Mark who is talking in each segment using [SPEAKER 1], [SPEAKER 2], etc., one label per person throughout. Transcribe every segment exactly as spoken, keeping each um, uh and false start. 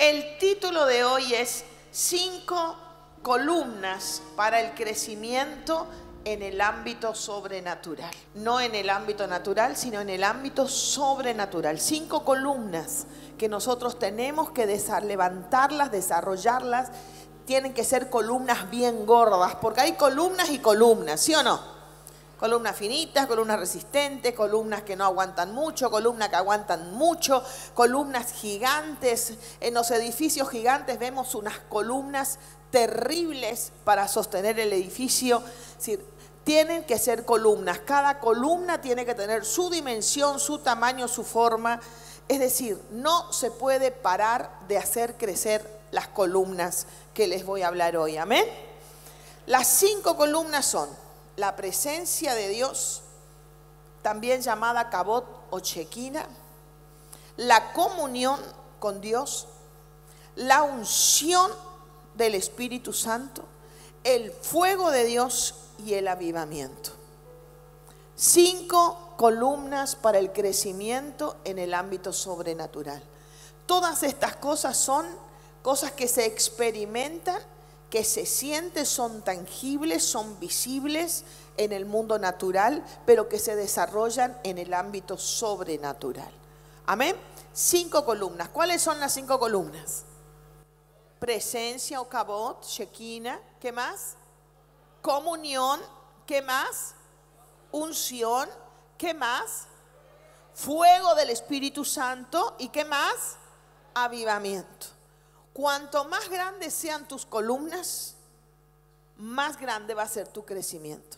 [SPEAKER 1] El título de hoy es Cinco columnas para el crecimiento en el ámbito sobrenatural. No en el ámbito natural, sino en el ámbito sobrenatural. Cinco columnas que nosotros tenemos que levantarlas, desarrollarlas. Tienen que ser columnas bien gordas, porque hay columnas y columnas, ¿sí o no? Columnas finitas, columnas resistentes, columnas que no aguantan mucho, columnas que aguantan mucho, columnas gigantes. En los edificios gigantes vemos unas columnas terribles para sostener el edificio. Es decir, tienen que ser columnas. Cada columna tiene que tener su dimensión, su tamaño, su forma. Es decir, no se puede parar de hacer crecer las columnas que les voy a hablar hoy. Amén. Las cinco columnas son la presencia de Dios, también llamada Kabod o Shekinah, la comunión con Dios, la unción del Espíritu Santo, el fuego de Dios y el avivamiento. Cinco columnas para el crecimiento en el ámbito sobrenatural. Todas estas cosas son cosas que se experimentan, que se sienten, son tangibles, son visibles en el mundo natural, pero que se desarrollan en el ámbito sobrenatural. Amén. Cinco columnas. ¿Cuáles son las cinco columnas? Presencia o Kabod, Shekinah. ¿Qué más? Comunión. ¿Qué más? Unción. ¿Qué más? Fuego del Espíritu Santo. ¿Y qué más? Avivamiento. Cuanto más grandes sean tus columnas, más grande va a ser tu crecimiento.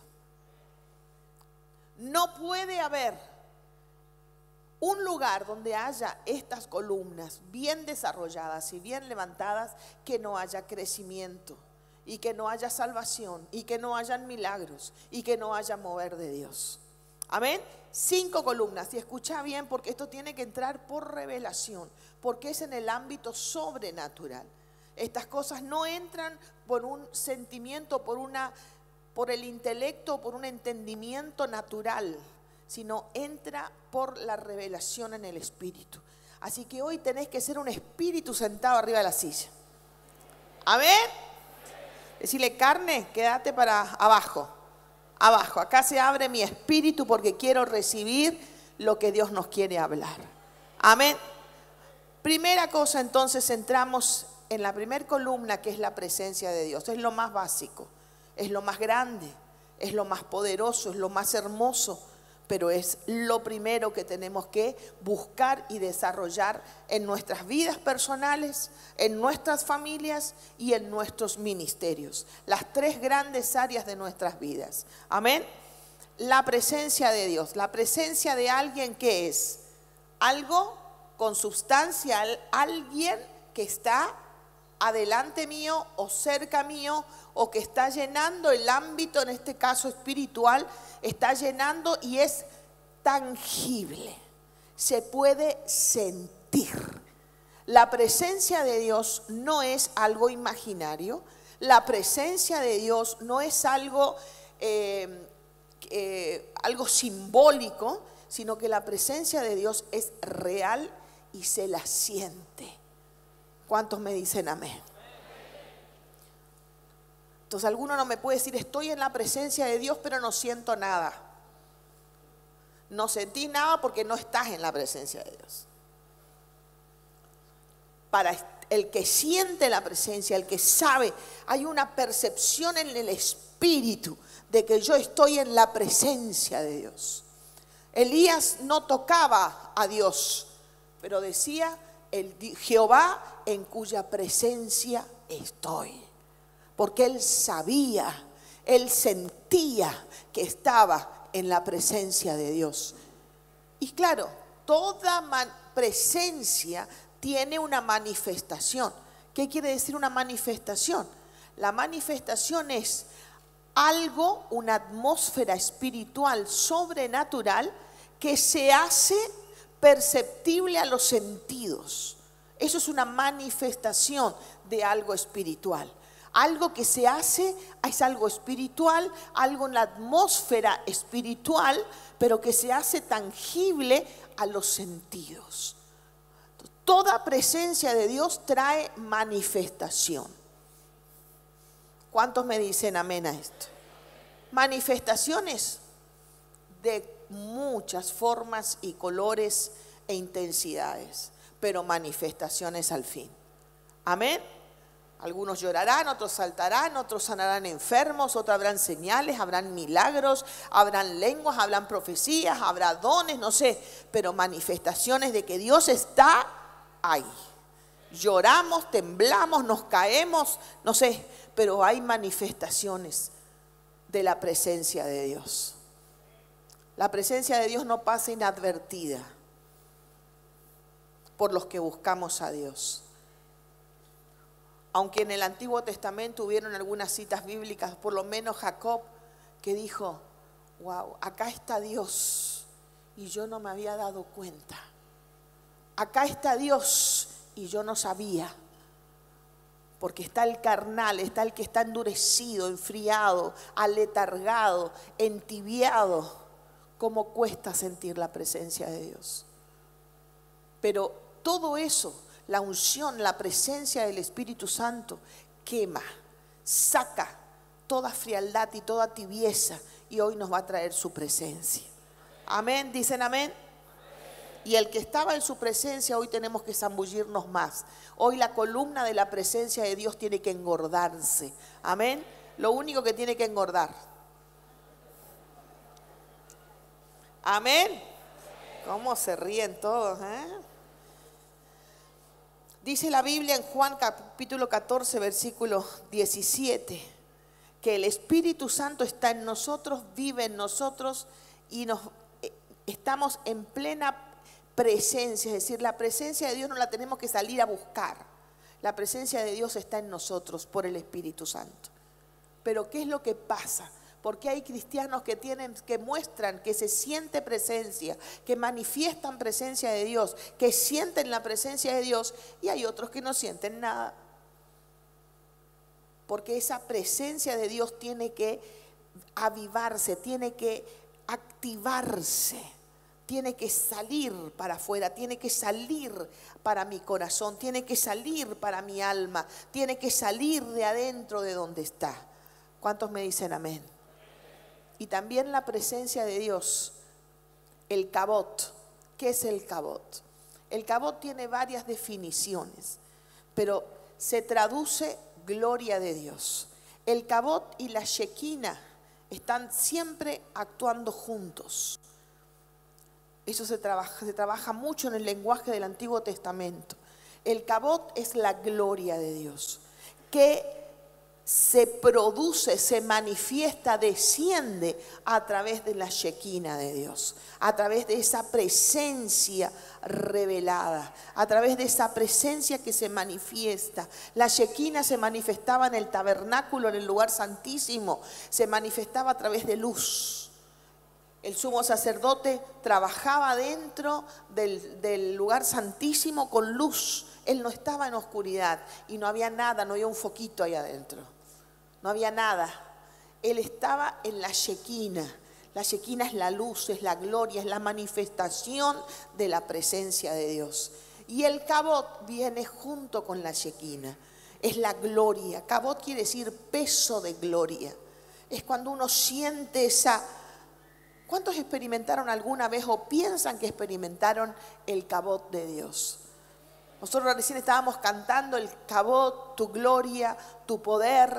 [SPEAKER 1] No puede haber un lugar donde haya estas columnas bien desarrolladas y bien levantadas que no haya crecimiento y que no haya salvación y que no hayan milagros y que no haya mover de Dios. Amén. Cinco columnas. Y escucha bien, porque esto tiene que entrar por revelación, porque es en el ámbito sobrenatural. Estas cosas no entran por un sentimiento, por una, por el intelecto, por un entendimiento natural, sino entra por la revelación en el Espíritu. Así que hoy tenés que ser un espíritu sentado arriba de la silla. Amén. Decirle: carne, quédate para abajo. Abajo, acá se abre mi espíritu porque quiero recibir lo que Dios nos quiere hablar. Amén. Primera cosa, entonces entramos en la primera columna, que es la presencia de Dios. Es lo más básico, es lo más grande, es lo más poderoso, es lo más hermoso, pero es lo primero que tenemos que buscar y desarrollar en nuestras vidas personales, en nuestras familias y en nuestros ministerios. Las tres grandes áreas de nuestras vidas. Amén. La presencia de Dios, la presencia de alguien que es algo con sustancia, alguien que está adelante mío o cerca mío, o que está llenando el ámbito, en este caso espiritual, está llenando y es tangible, se puede sentir. La presencia de Dios no es algo imaginario, la presencia de Dios no es algo, eh, eh, algo simbólico, sino que la presencia de Dios es real y se la siente. ¿Cuántos me dicen amén? Entonces alguno no me puede decir: estoy en la presencia de Dios pero no siento nada. No sentí nada porque no estás en la presencia de Dios. Para el que siente la presencia, el que sabe, hay una percepción en el espíritu de que yo estoy en la presencia de Dios. Elías no tocaba a Dios, pero decía: el Jehová en cuya presencia estoy. Porque él sabía, él sentía que estaba en la presencia de Dios. Y claro, toda presencia tiene una manifestación. ¿Qué quiere decir una manifestación? La manifestación es algo, una atmósfera espiritual sobrenatural que se hace perceptible a los sentidos. Eso es una manifestación de algo espiritual. Algo que se hace es algo espiritual, algo en la atmósfera espiritual, pero que se hace tangible a los sentidos. Toda presencia de Dios trae manifestación. ¿Cuántos me dicen amén a esto? Manifestaciones de muchas formas y colores e intensidades, pero manifestaciones al fin. Amén. Algunos llorarán, otros saltarán, otros sanarán enfermos, otros habrán señales, habrán milagros, habrán lenguas, habrán profecías, habrá dones, no sé, pero manifestaciones de que Dios está ahí. Lloramos, temblamos, nos caemos, no sé, pero hay manifestaciones de la presencia de Dios. La presencia de Dios no pasa inadvertida por los que buscamos a Dios. Aunque en el Antiguo Testamento hubieron algunas citas bíblicas, por lo menos Jacob, que dijo, wow, acá está Dios y yo no me había dado cuenta. Acá está Dios y yo no sabía. Porque está el carnal, está el que está endurecido, enfriado, aletargado, entibiado. ¿Cómo cuesta sentir la presencia de Dios? Pero todo eso, la unción, la presencia del Espíritu Santo quema, saca toda frialdad y toda tibieza y hoy nos va a traer su presencia. Amén, dicen amén. Y el que estaba en su presencia, hoy tenemos que zambullirnos más. Hoy la columna de la presencia de Dios tiene que engordarse. Amén. Lo único que tiene que engordar. Amén. ¿Cómo se ríen todos? ¿eh? Dice la Biblia en Juan capítulo catorce, versículo diecisiete, que el Espíritu Santo está en nosotros, vive en nosotros y nos estamos en plena presencia, es decir, la presencia de Dios no la tenemos que salir a buscar. La presencia de Dios está en nosotros por el Espíritu Santo. Pero ¿qué es lo que pasa? Porque hay cristianos que tienen, que muestran que se siente presencia, que manifiestan presencia de Dios, que sienten la presencia de Dios, y hay otros que no sienten nada. Porque esa presencia de Dios tiene que avivarse, tiene que activarse. Tiene que salir para afuera, tiene que salir para mi corazón, tiene que salir para mi alma, tiene que salir de adentro de donde está. ¿Cuántos me dicen amén? Y también la presencia de Dios, el cabot. ¿Qué es el cabot? El cabot tiene varias definiciones, pero se traduce gloria de Dios. El cabot y la shequina están siempre actuando juntos. Eso se trabaja, se trabaja mucho en el lenguaje del Antiguo Testamento. El cabot es la gloria de Dios, que se produce, se manifiesta, desciende a través de la shequina de Dios, a través de esa presencia revelada, a través de esa presencia que se manifiesta. La shequina se manifestaba en el tabernáculo, en el lugar santísimo, se manifestaba a través de luz. El sumo sacerdote trabajaba dentro del, del lugar santísimo con luz. Él no estaba en oscuridad y no había nada, no había un foquito ahí adentro. No había nada. Él estaba en la shequina. La shequina es la luz, es la gloria, es la manifestación de la presencia de Dios. Y el cabot viene junto con la shequina. Es la gloria. Cabot quiere decir peso de gloria. Es cuando uno siente esa... ¿Cuántos experimentaron alguna vez o piensan que experimentaron el cabot de Dios? Nosotros recién estábamos cantando el cabot, tu gloria, tu poder.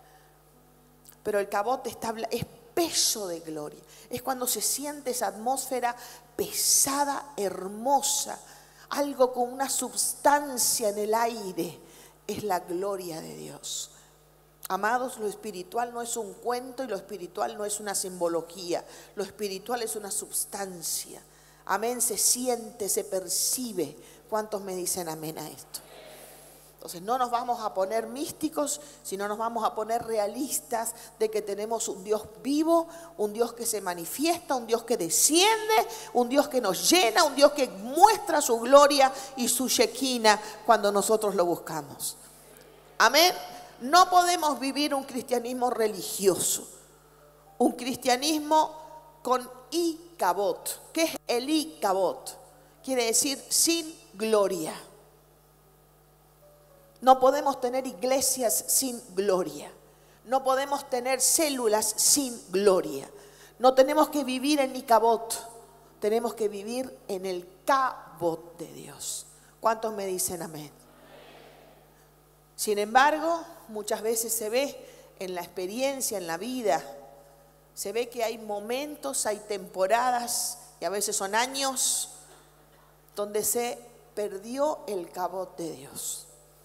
[SPEAKER 1] Pero el cabot está, es peso de gloria. Es cuando se siente esa atmósfera pesada, hermosa. Algo con una substancia en el aire. Es la gloria de Dios. Amados, lo espiritual no es un cuento y lo espiritual no es una simbología. Lo espiritual es una substancia. Amén, se siente, se percibe. ¿Cuántos me dicen amén a esto? Entonces no nos vamos a poner místicos, sino nos vamos a poner realistas de que tenemos un Dios vivo, un Dios que se manifiesta, un Dios que desciende, un Dios que nos llena, un Dios que muestra su gloria y su shequina cuando nosotros lo buscamos. Amén. No podemos vivir un cristianismo religioso, un cristianismo con ikabot. ¿Qué es el ikabot? Quiere decir sin gloria. No podemos tener iglesias sin gloria. No podemos tener células sin gloria. No tenemos que vivir en Icabod. Tenemos que vivir en el Cabot de Dios. ¿Cuántos me dicen amén? Sin embargo, muchas veces se ve en la experiencia, en la vida, se ve que hay momentos, hay temporadas y a veces son años donde se perdió el Cabot de Dios.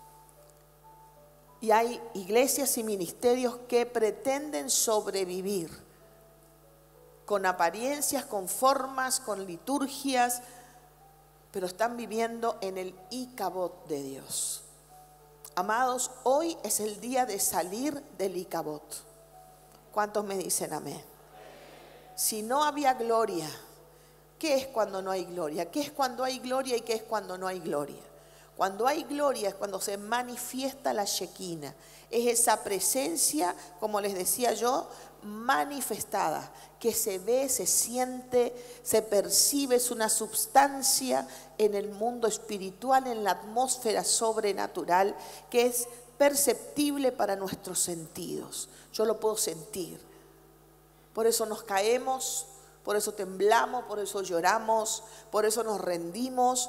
[SPEAKER 1] Y hay iglesias y ministerios que pretenden sobrevivir con apariencias, con formas, con liturgias, pero están viviendo en el Icabod de Dios. Amados, hoy es el día de salir del Icabod. ¿Cuántos me dicen amén? Si no había gloria, ¿qué es cuando no hay gloria? ¿Qué es cuando hay gloria y qué es cuando no hay gloria? Cuando hay gloria es cuando se manifiesta la Shekinah. Es esa presencia, como les decía yo, manifestada, que se ve, se siente, se percibe, es una substancia en el mundo espiritual, en la atmósfera sobrenatural, que es perceptible para nuestros sentidos. Yo lo puedo sentir. Por eso nos caemos, por eso temblamos, por eso lloramos, por eso nos rendimos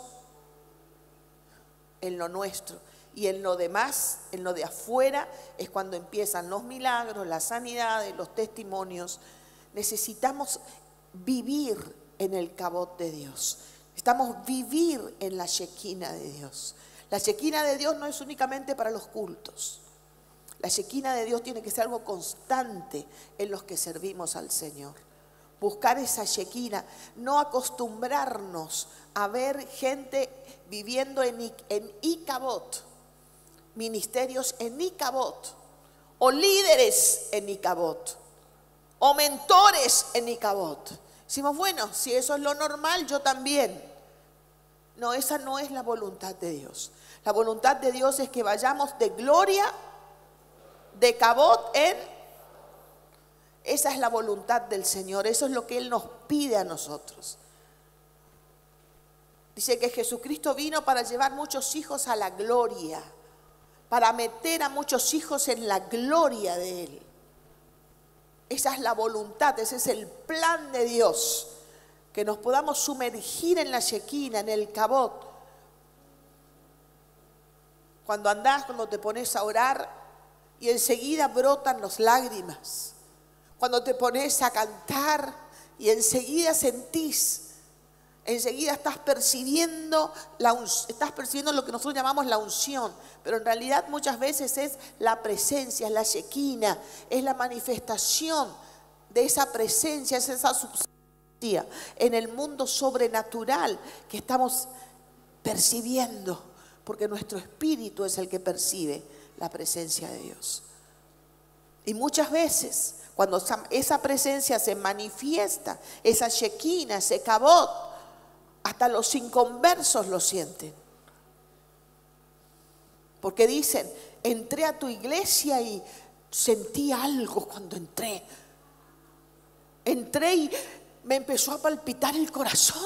[SPEAKER 1] en lo nuestro. Y en lo demás, en lo de afuera, es cuando empiezan los milagros, las sanidades, los testimonios. Necesitamos vivir en el Cabot de Dios. Necesitamos vivir en la Shekinah de Dios. La Shekinah de Dios no es únicamente para los cultos. La Shekinah de Dios tiene que ser algo constante en los que servimos al Señor. Buscar esa Shekinah, no acostumbrarnos a ver gente viviendo en, en Icabod, ministerios en Icabod, o líderes en Icabod, o mentores en Icabod. Decimos, bueno, si eso es lo normal, yo también. No, esa no es la voluntad de Dios. La voluntad de Dios es que vayamos de gloria, de Cabot en... Esa es la voluntad del Señor, eso es lo que Él nos pide a nosotros. Dice que Jesucristo vino para llevar muchos hijos a la gloria, para meter a muchos hijos en la gloria de Él. Esa es la voluntad, ese es el plan de Dios, que nos podamos sumergir en la Shekinah, en el Cabot. Cuando andás, cuando te pones a orar y enseguida brotan las lágrimas. Cuando te pones a cantar y enseguida sentís, enseguida estás percibiendo, la, estás percibiendo lo que nosotros llamamos la unción, pero en realidad muchas veces es la presencia, es la Shekinah, es la manifestación de esa presencia, es esa substancia en el mundo sobrenatural que estamos percibiendo, porque nuestro espíritu es el que percibe la presencia de Dios. Y muchas veces, cuando esa presencia se manifiesta, esa Shekinah, ese Cabot, hasta los inconversos lo sienten. Porque dicen, entré a tu iglesia y sentí algo cuando entré. Entré y me empezó a palpitar el corazón.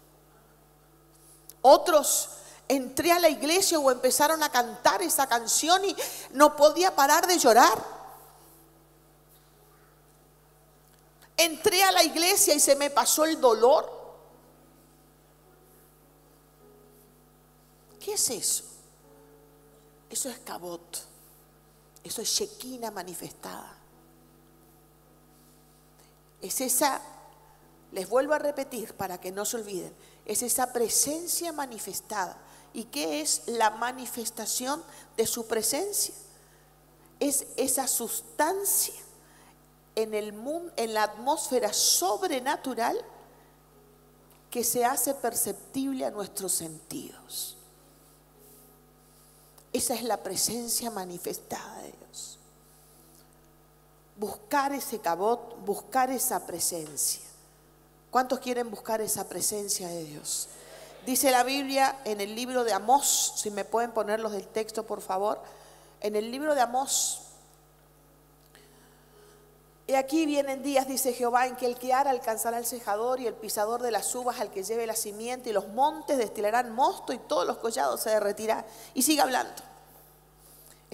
[SPEAKER 1] Otros, entré a la iglesia o empezaron a cantar esa canción y no podía parar de llorar. Entré a la iglesia y se me pasó el dolor. ¿Qué es eso? Eso es Cabot. Eso es Shekinah manifestada. Es esa, les vuelvo a repetir para que no se olviden, es esa presencia manifestada. ¿Y qué es la manifestación de su presencia? Es esa sustancia en el mundo, en la atmósfera sobrenatural que se hace perceptible a nuestros sentidos. Esa es la presencia manifestada de Dios. Buscar ese Cabot, buscar esa presencia. ¿Cuántos quieren buscar esa presencia de Dios? Dice la Biblia en el libro de Amós, si me pueden ponerlos del texto por favor, en el libro de Amós. Y aquí vienen días, dice Jehová, en que el que ara alcanzará el cejador y el pisador de las uvas al que lleve la simiente, y los montes destilarán mosto y todos los collados se derretirán. Y sigue hablando.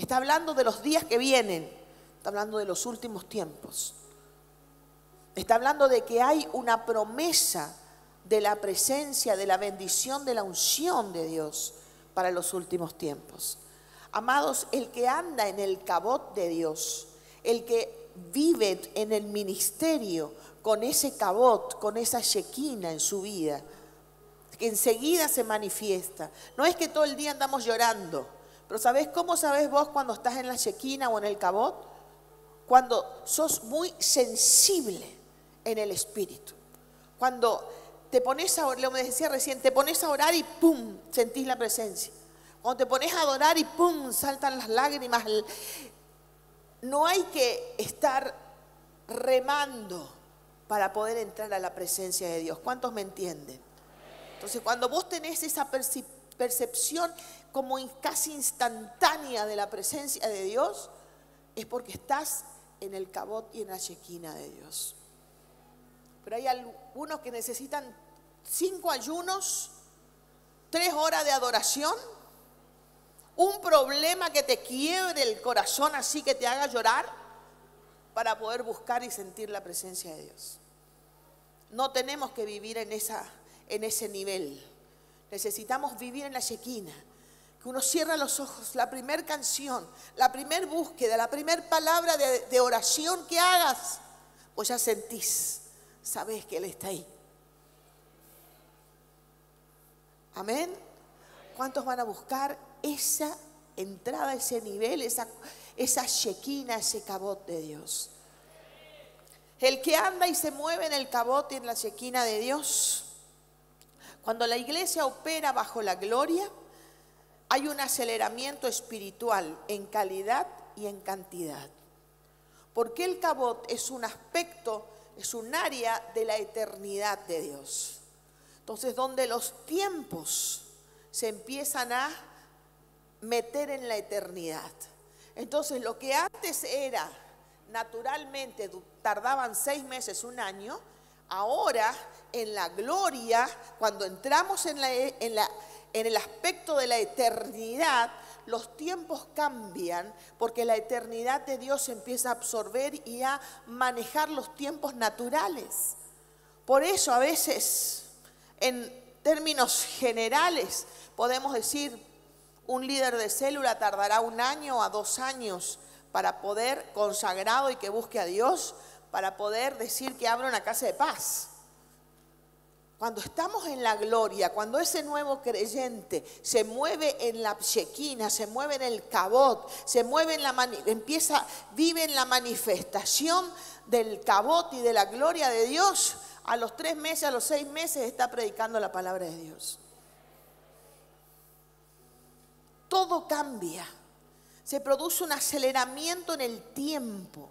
[SPEAKER 1] Está hablando de los días que vienen. Está hablando de los últimos tiempos. Está hablando de que hay una promesa de la presencia, de la bendición, de la unción de Dios para los últimos tiempos. Amados, el que anda en el cabot de Dios, el que vive en el ministerio con ese cabot, con esa shequina en su vida, que enseguida se manifiesta. No es que todo el día andamos llorando, pero ¿sabés cómo sabés vos cuando estás en la shequina o en el cabot? Cuando sos muy sensible en el espíritu. Cuando te pones a orar, me decía recién, te pones a orar y ¡pum! Sentís la presencia. Cuando te pones a adorar y ¡pum! Saltan las lágrimas. No hay que estar remando para poder entrar a la presencia de Dios. ¿Cuántos me entienden? Entonces, cuando vos tenés esa percepción como casi instantánea de la presencia de Dios, es porque estás en el cabot y en la shequina de Dios. Pero hay algunos que necesitan cinco ayunos, tres horas de adoración, un problema que te quiebre el corazón así que te haga llorar para poder buscar y sentir la presencia de Dios. No tenemos que vivir en, esa, en ese nivel. Necesitamos vivir en la shequina. Que uno cierra los ojos, la primer canción, la primer búsqueda, la primer palabra de, de oración que hagas, pues ya sentís, sabés que Él está ahí. Amén. ¿Cuántos van a buscar esa entrada, ese nivel, esa, esa shequina, ese cabot de Dios? El que anda y se mueve en el cabot y en la shequina de Dios, cuando la iglesia opera bajo la gloria, hay un aceleramiento espiritual en calidad y en cantidad. Porque el cabot es un aspecto, es un área de la eternidad de Dios. Entonces, donde los tiempos se empiezan a meter en la eternidad. Entonces, lo que antes era naturalmente, tardaban seis meses, un año, ahora en la gloria, cuando entramos en la, en la En el aspecto de la eternidad, los tiempos cambian porque la eternidad de Dios empieza a absorber y a manejar los tiempos naturales. Por eso a veces, en términos generales, podemos decir, un líder de célula tardará un año a dos años para poder, consagrado y que busque a Dios, para poder decir que abre una casa de paz. Cuando estamos en la gloria, cuando ese nuevo creyente se mueve en la shequina, se mueve en el cabot, se mueve en la empieza, vive en la manifestación del cabot y de la gloria de Dios, a los tres meses, a los seis meses está predicando la palabra de Dios. Todo cambia, se produce un aceleramiento en el tiempo.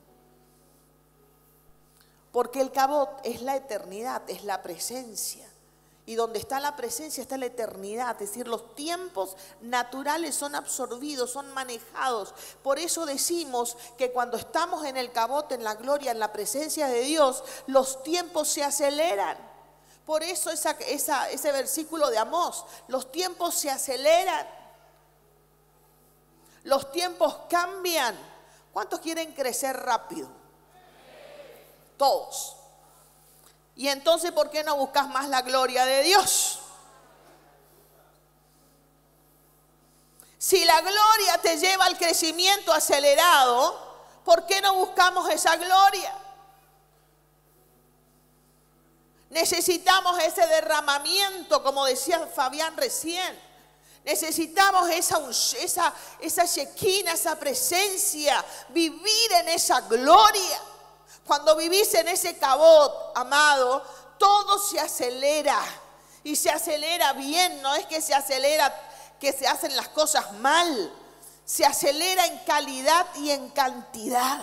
[SPEAKER 1] Porque el cabot es la eternidad, es la presencia. Y donde está la presencia está la eternidad. Es decir, los tiempos naturales son absorbidos, son manejados. Por eso decimos que cuando estamos en el cabot, en la gloria, en la presencia de Dios, los tiempos se aceleran. Por eso esa, esa, ese versículo de Amós, los tiempos se aceleran. Los tiempos cambian. ¿Cuántos quieren crecer rápido? Todos. Y entonces, ¿por qué no buscas más la gloria de Dios? Si la gloria te lleva al crecimiento acelerado, ¿por qué no buscamos esa gloria? Necesitamos ese derramamiento, como decía Fabián recién. Necesitamos esa, esa, esa shequina, esa presencia, vivir en esa gloria. Cuando vivís en ese cabot, amado, todo se acelera y se acelera bien. No es que se acelera, que se hacen las cosas mal. Se acelera en calidad y en cantidad.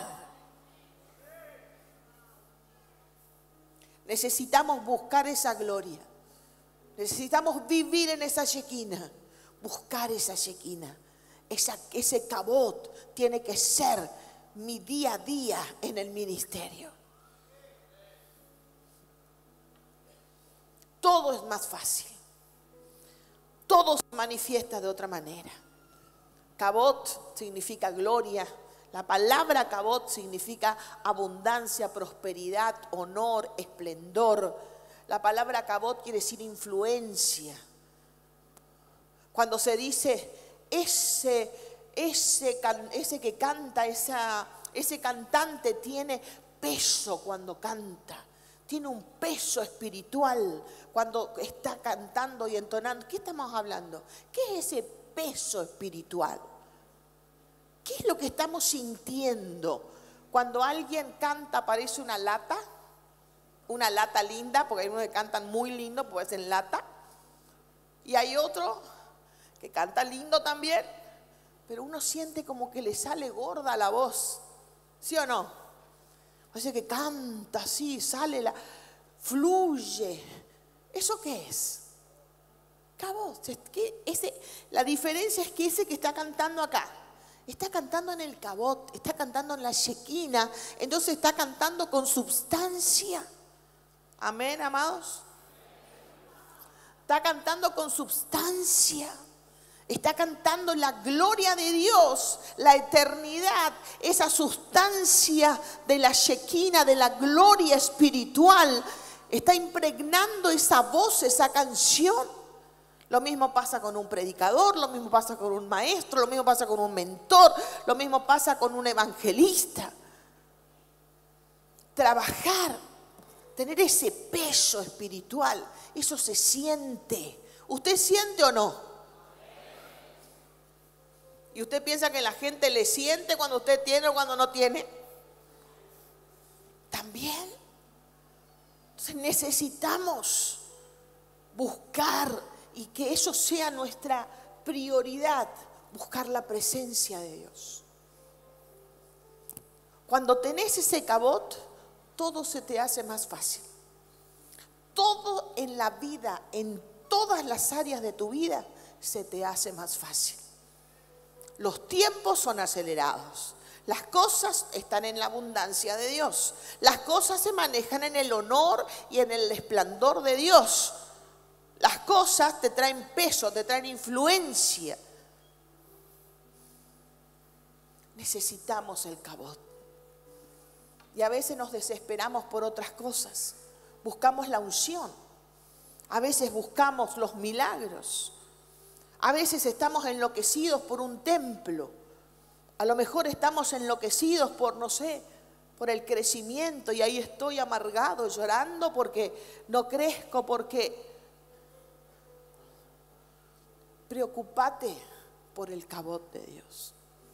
[SPEAKER 1] Necesitamos buscar esa gloria. Necesitamos vivir en esa shequina. Buscar esa shequina. Esa, ese cabot tiene que ser mi día a día en el ministerio. Todo es más fácil. Todo se manifiesta de otra manera. Cabot significa gloria. La palabra cabot significa abundancia, prosperidad, honor, esplendor. La palabra cabot quiere decir influencia. Cuando se dice ese, ese, ese que canta, esa, ese cantante tiene peso cuando canta, tiene un peso espiritual cuando está cantando y entonando. ¿Qué estamos hablando? ¿Qué es ese peso espiritual? ¿Qué es lo que estamos sintiendo? Cuando alguien canta parece una lata, una lata linda, porque hay unos que cantan muy lindo, pues en lata, y hay otro que canta lindo también, pero uno siente como que le sale gorda la voz, ¿sí o no? Parece que canta así, sale la, fluye. ¿Eso qué es? Cabot. Ese, la diferencia es que ese que está cantando acá está cantando en el cabot, está cantando en la shequina, entonces está cantando con substancia. Amén, amados. Está cantando con substancia. Está cantando la gloria de Dios, la eternidad, esa sustancia de la shequina, de la gloria espiritual. Está impregnando esa voz, esa canción. Lo mismo pasa con un predicador, lo mismo pasa con un maestro, lo mismo pasa con un mentor, lo mismo pasa con un evangelista. Trabajar, tener ese peso espiritual, eso se siente. ¿Usted siente o no? ¿Y usted piensa que la gente le siente cuando usted tiene o cuando no tiene? También. Entonces necesitamos buscar y que eso sea nuestra prioridad, buscar la presencia de Dios. Cuando tenés ese cabot, todo se te hace más fácil. Todo en la vida, en todas las áreas de tu vida, se te hace más fácil. Los tiempos son acelerados. Las cosas están en la abundancia de Dios. Las cosas se manejan en el honor y en el esplendor de Dios. Las cosas te traen peso, te traen influencia. Necesitamos el cabot. Y a veces nos desesperamos por otras cosas. Buscamos la unción. A veces buscamos los milagros. A veces estamos enloquecidos por un templo. A lo mejor estamos enloquecidos por, no sé, por el crecimiento. Y ahí estoy amargado, llorando porque no crezco, porque... Preocúpate por el cabot de Dios.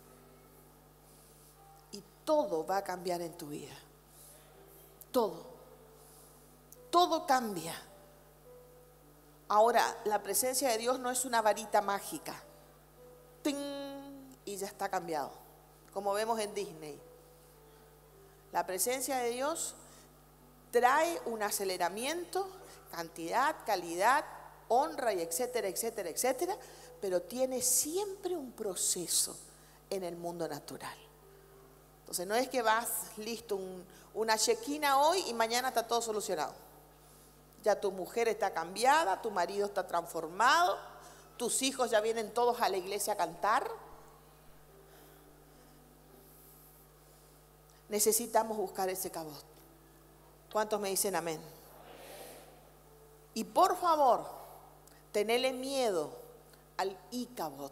[SPEAKER 1] Y todo va a cambiar en tu vida. Todo. Todo cambia. Ahora, la presencia de Dios no es una varita mágica. ¡Ting! Y ya está cambiado. Como vemos en Disney. La presencia de Dios trae un aceleramiento, cantidad, calidad, honra y etcétera, etcétera, etcétera, pero tiene siempre un proceso en el mundo natural. Entonces no es que vas listo un, una shequina hoy y mañana está todo solucionado. Ya tu mujer está cambiada, tu marido está transformado, tus hijos ya vienen todos a la iglesia a cantar. Necesitamos buscar ese cabot. ¿Cuántos me dicen amén? Y por favor, tenele miedo al Icabod.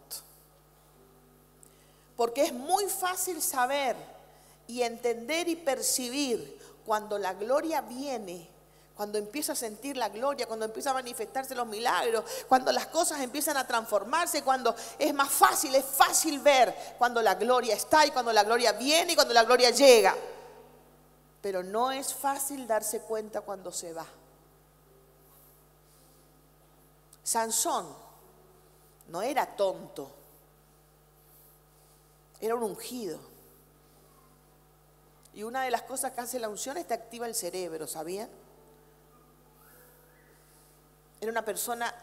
[SPEAKER 1] Porque es muy fácil saber y entender y percibir cuando la gloria viene, cuando empieza a sentir la gloria, cuando empieza a manifestarse los milagros, cuando las cosas empiezan a transformarse, cuando es más fácil, es fácil ver cuando la gloria está y cuando la gloria viene y cuando la gloria llega. Pero no es fácil darse cuenta cuando se va. Sansón no era tonto, era un ungido. Y una de las cosas que hace la unción es que activa el cerebro, ¿sabían? Era una persona.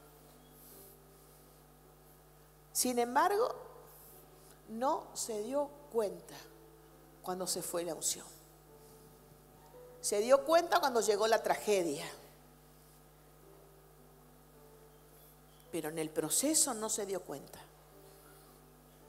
[SPEAKER 1] Sin embargo, no se dio cuenta cuando se fue la unción. Se dio cuenta cuando llegó la tragedia. Pero en el proceso no se dio cuenta.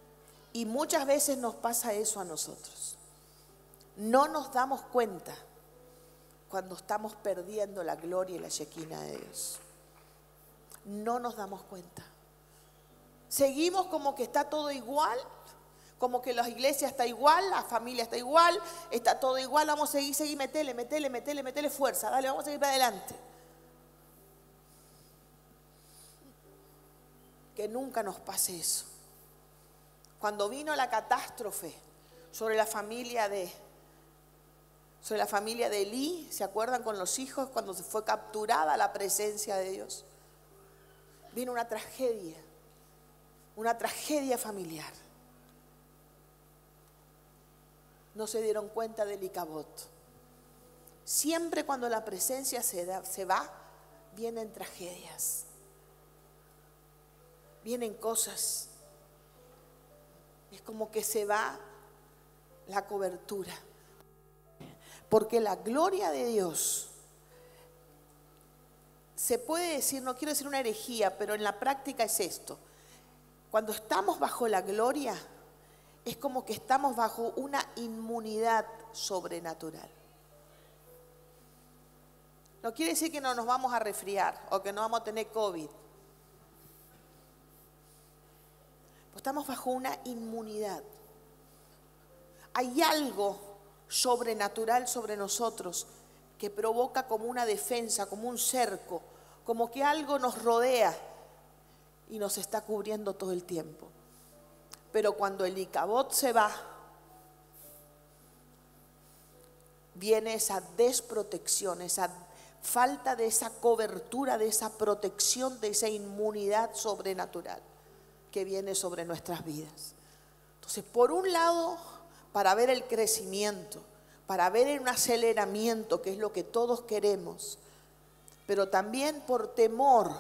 [SPEAKER 1] Y muchas veces nos pasa eso a nosotros. No nos damos cuenta cuando estamos perdiendo la gloria y la shekinah de Dios. No nos damos cuenta. Seguimos como que está todo igual, como que la iglesia está igual, la familia está igual, está todo igual, vamos a seguir, seguir, metele, metele, metele, metele fuerza, dale, vamos a seguir para adelante. Que nunca nos pase eso. Cuando vino la catástrofe sobre la familia de sobre la familia de Elí, ¿se acuerdan con los hijos cuando se fue capturada la presencia de Dios? Vino una tragedia, una tragedia familiar. No se dieron cuenta del Icabod. Siempre cuando la presencia se, da, se va, vienen tragedias, vienen cosas. Es como que se va la cobertura. Porque la gloria de Dios, se puede decir, no quiero decir una herejía, pero en la práctica es esto. Cuando estamos bajo la gloria, es como que estamos bajo una inmunidad sobrenatural. No quiere decir que no nos vamos a resfriar o que no vamos a tener COVID. Estamos bajo una inmunidad. Hay algo sobrenatural sobre nosotros que provoca como una defensa, como un cerco, como que algo nos rodea y nos está cubriendo todo el tiempo. Pero cuando el Icabod se va, viene esa desprotección, esa falta de esa cobertura, de esa protección, de esa inmunidad sobrenatural que viene sobre nuestras vidas. Entonces, por un lado, para ver el crecimiento, para ver un aceleramiento, que es lo que todos queremos, pero también por temor,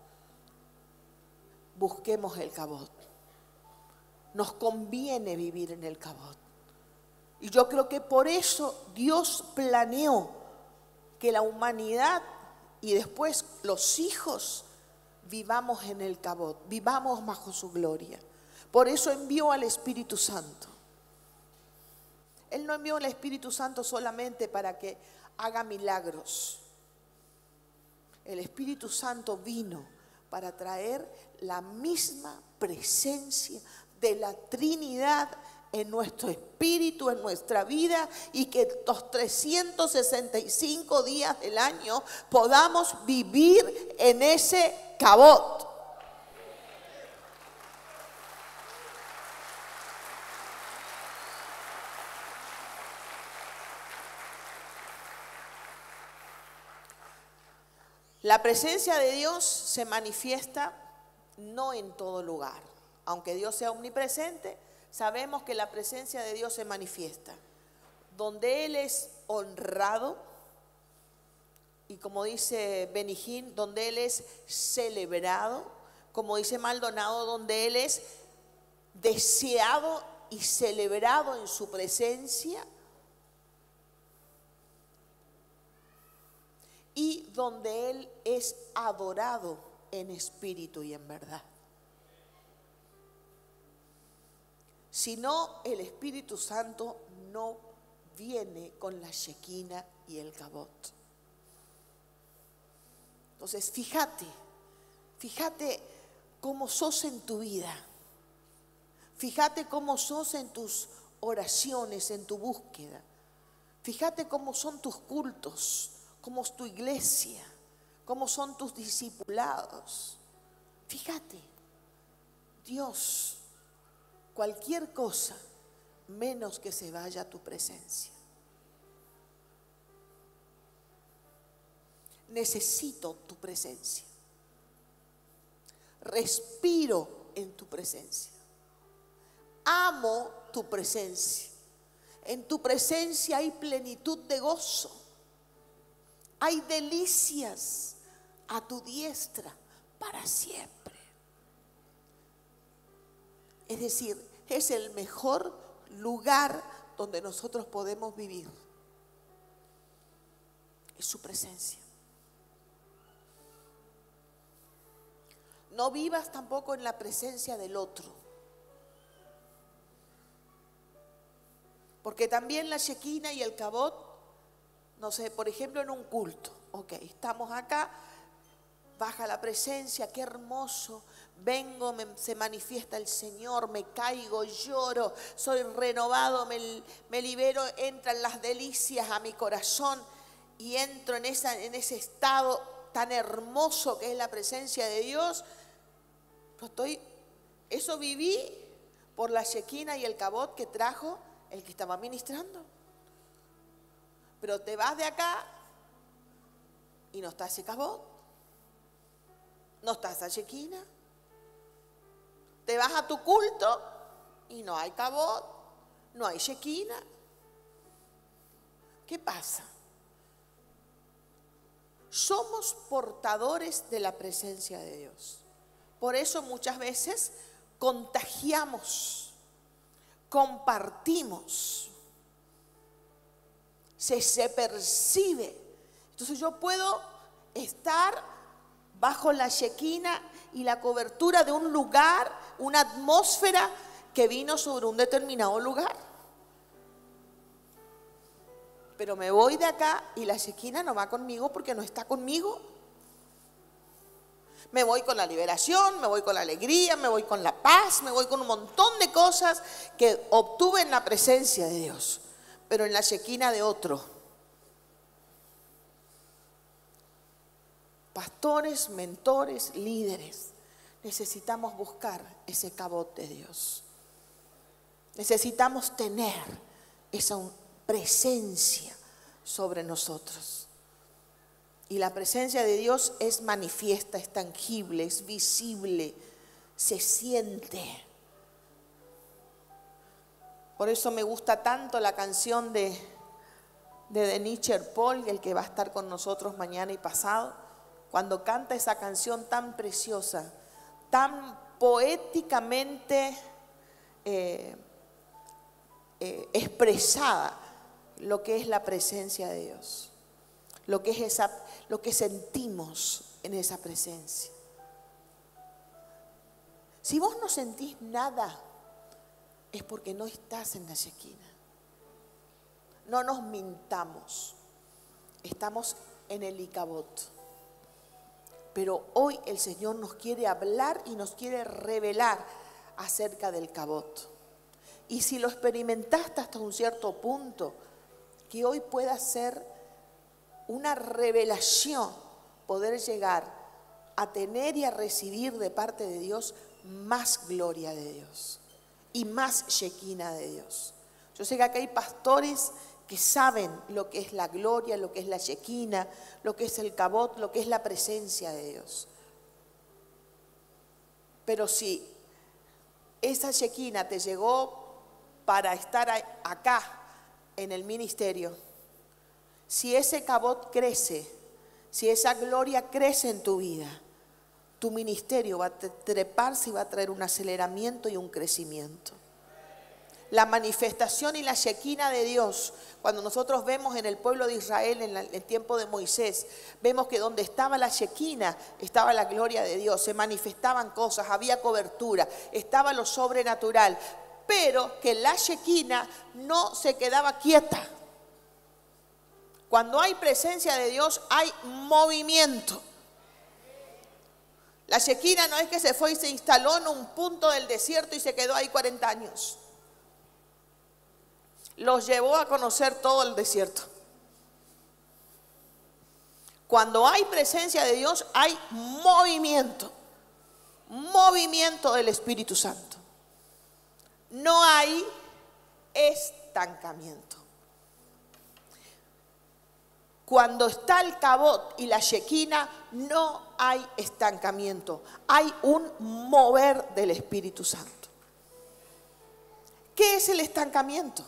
[SPEAKER 1] busquemos el Icabod. Nos conviene vivir en el Icabod. Y yo creo que por eso Dios planeó que la humanidad y después los hijos vivamos en el Icabod, vivamos bajo su gloria. Por eso envió al Espíritu Santo. Él no envió al Espíritu Santo solamente para que haga milagros. El Espíritu Santo vino para traer la misma presencia de la Trinidad en nuestro espíritu, en nuestra vida, y que los trescientos sesenta y cinco días del año podamos vivir en ese Icabod. La presencia de Dios se manifiesta no en todo lugar. Aunque Dios sea omnipresente, sabemos que la presencia de Dios se manifiesta donde Él es honrado, y como dice Benijín, donde Él es celebrado, como dice Maldonado, donde Él es deseado y celebrado en su presencia, y donde Él es adorado en espíritu y en verdad. Si no, el Espíritu Santo no viene con la shekinah y el Icabod. Entonces, fíjate, fíjate cómo sos en tu vida. Fíjate cómo sos en tus oraciones, en tu búsqueda. Fíjate cómo son tus cultos, cómo es tu iglesia, cómo son tus discipulados. Fíjate, Dios, cualquier cosa menos que se vaya a tu presencia. Necesito tu presencia. Respiro en tu presencia. Amo tu presencia. En tu presencia hay plenitud de gozo. Hay delicias a tu diestra para siempre. Es decir, es el mejor lugar donde nosotros podemos vivir. Es su presencia. No vivas tampoco en la presencia del otro. Porque también la Shekinah y el Kabod, no sé, por ejemplo en un culto, ok, estamos acá, baja la presencia, qué hermoso, vengo, me, se manifiesta el Señor, me caigo, lloro, soy renovado, me, me libero, entran las delicias a mi corazón y entro en, esa, en ese estado tan hermoso que es la presencia de Dios. Pero estoy, eso viví por la Shekinah y el Kabod que trajo el que estaba ministrando. Pero te vas de acá y no está ese Kabod, no está esa Shekinah. Te vas a tu culto y no hay Kabod, no hay Shekinah. ¿Qué pasa? Somos portadores de la presencia de Dios. Por eso muchas veces contagiamos, compartimos, se, se percibe. Entonces yo puedo estar bajo la Shekinah y la cobertura de un lugar, una atmósfera que vino sobre un determinado lugar. Pero me voy de acá y la Shekinah no va conmigo porque no está conmigo. Me voy con la liberación, me voy con la alegría, me voy con la paz, me voy con un montón de cosas que obtuve en la presencia de Dios, pero en la Shekinah de otro. Pastores, mentores, líderes, necesitamos buscar ese Kabod de Dios. Necesitamos tener esa presencia sobre nosotros. Y la presencia de Dios es manifiesta, es tangible, es visible, se siente. Por eso me gusta tanto la canción de, de Denise Paul, el que va a estar con nosotros mañana y pasado, cuando canta esa canción tan preciosa, tan poéticamente eh, eh, expresada, lo que es la presencia de Dios, lo que es esa, lo que sentimos en esa presencia. Si vos no sentís nada, es porque no estás en la Shekinah. No nos mintamos, estamos en el Ikabod. Pero hoy el Señor nos quiere hablar y nos quiere revelar acerca del Kabod. Y si lo experimentaste hasta un cierto punto, que hoy pueda ser una revelación, poder llegar a tener y a recibir de parte de Dios más gloria de Dios y más Shekinah de Dios. Yo sé que acá hay pastores que saben lo que es la gloria, lo que es la Shekinah, lo que es el Kabod, lo que es la presencia de Dios. Pero si esa Shekinah te llegó para estar acá en el ministerio, si ese Kabod crece, si esa gloria crece en tu vida, tu ministerio va a treparse y va a traer un aceleramiento y un crecimiento. La manifestación y la Shekinah de Dios, cuando nosotros vemos en el pueblo de Israel en el tiempo de Moisés, vemos que donde estaba la Shekinah estaba la gloria de Dios, se manifestaban cosas, había cobertura, estaba lo sobrenatural, pero que la Shekinah no se quedaba quieta. Cuando hay presencia de Dios hay movimiento. La Shekinah no es que se fue y se instaló en un punto del desierto y se quedó ahí cuarenta años. Los llevó a conocer todo el desierto. Cuando hay presencia de Dios hay movimiento. Movimiento del Espíritu Santo. No hay estancamiento. Cuando está el Kabod y la Shekinah, no hay estancamiento. Hay un mover del Espíritu Santo. ¿Qué es el estancamiento?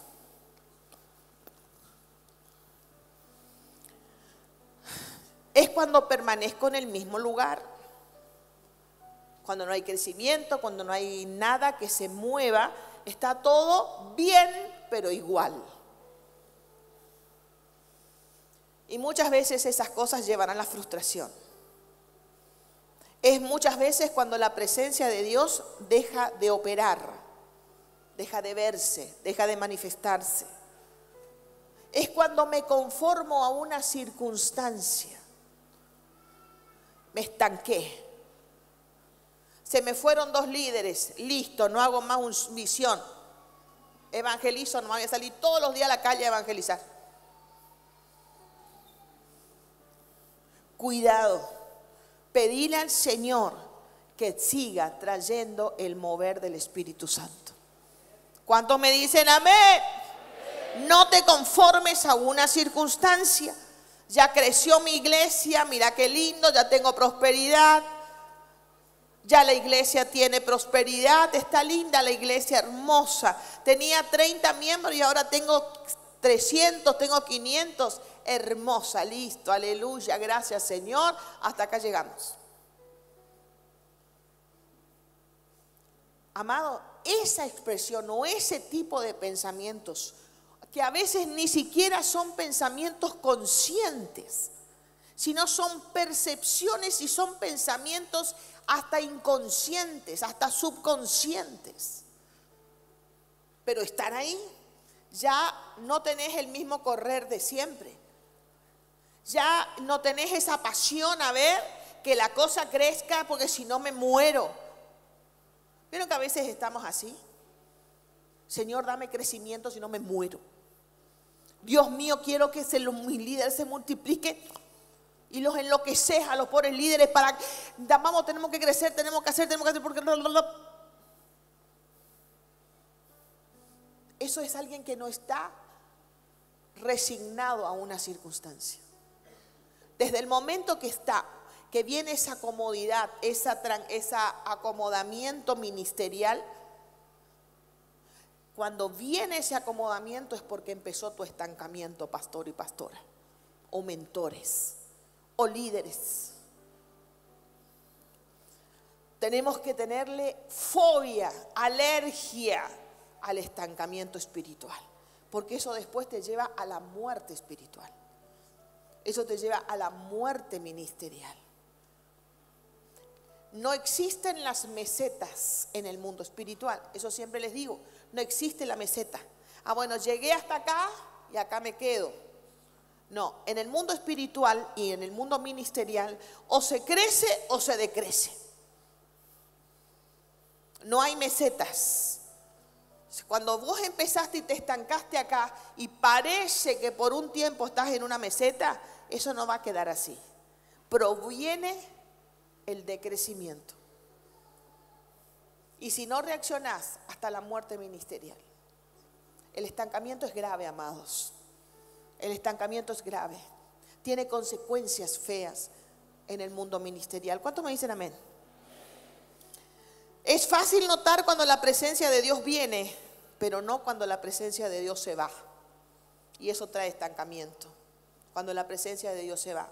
[SPEAKER 1] Es cuando permanezco en el mismo lugar. Cuando no hay crecimiento, cuando no hay nada que se mueva, está todo bien, pero igual. Y muchas veces esas cosas llevan a la frustración. Es muchas veces cuando la presencia de Dios deja de operar, deja de verse, deja de manifestarse. Es cuando me conformo a una circunstancia. Me estanqué. Se me fueron dos líderes. Listo, no hago más misión. Evangelizo, no me voy a salir todos los días a la calle a evangelizar. Cuidado. Pedirle al Señor que siga trayendo el mover del Espíritu Santo. ¿Cuántos me dicen amén? No te conformes a una circunstancia. Ya creció mi iglesia, mira qué lindo, ya tengo prosperidad. Ya la iglesia tiene prosperidad, está linda la iglesia, hermosa. Tenía treinta miembros y ahora tengo trescientos, tengo quinientos. Hermosa, listo, aleluya, gracias Señor. Hasta acá llegamos. Amado, esa expresión o ese tipo de pensamientos, que a veces ni siquiera son pensamientos conscientes, sino son percepciones y son pensamientos hasta inconscientes, hasta subconscientes. Pero están ahí. Ya no tenés el mismo correr de siempre. Ya no tenés esa pasión a ver que la cosa crezca porque si no me muero. ¿Vieron que a veces estamos así? Señor, dame crecimiento si no me muero. Dios mío, quiero que se, los, mis líderes se multipliquen y los enloqueces a los pobres líderes para, vamos, tenemos que crecer, tenemos que hacer, tenemos que hacer, porque eso es alguien que no está resignado a una circunstancia. Desde el momento que está, que viene esa comodidad, esa, esa acomodamiento ministerial, cuando viene ese acomodamiento es porque empezó tu estancamiento, pastor y pastora, o mentores, o líderes. Tenemos que tenerle fobia, alergia al estancamiento espiritual, porque eso después te lleva a la muerte espiritual. Eso te lleva a la muerte ministerial. No existen las mesetas en el mundo espiritual. Eso siempre les digo. No existe la meseta. Ah, bueno, llegué hasta acá y acá me quedo. No, en el mundo espiritual y en el mundo ministerial o se crece o se decrece. No hay mesetas. Cuando vos empezaste y te estancaste acá y parece que por un tiempo estás en una meseta, eso no va a quedar así. Proviene el decrecimiento. Y si no reaccionás, hasta la muerte ministerial. El estancamiento es grave, amados. El estancamiento es grave. Tiene consecuencias feas en el mundo ministerial. ¿Cuántos me dicen amén? Es fácil notar cuando la presencia de Dios viene, pero no cuando la presencia de Dios se va. Y eso trae estancamiento. Cuando la presencia de Dios se va.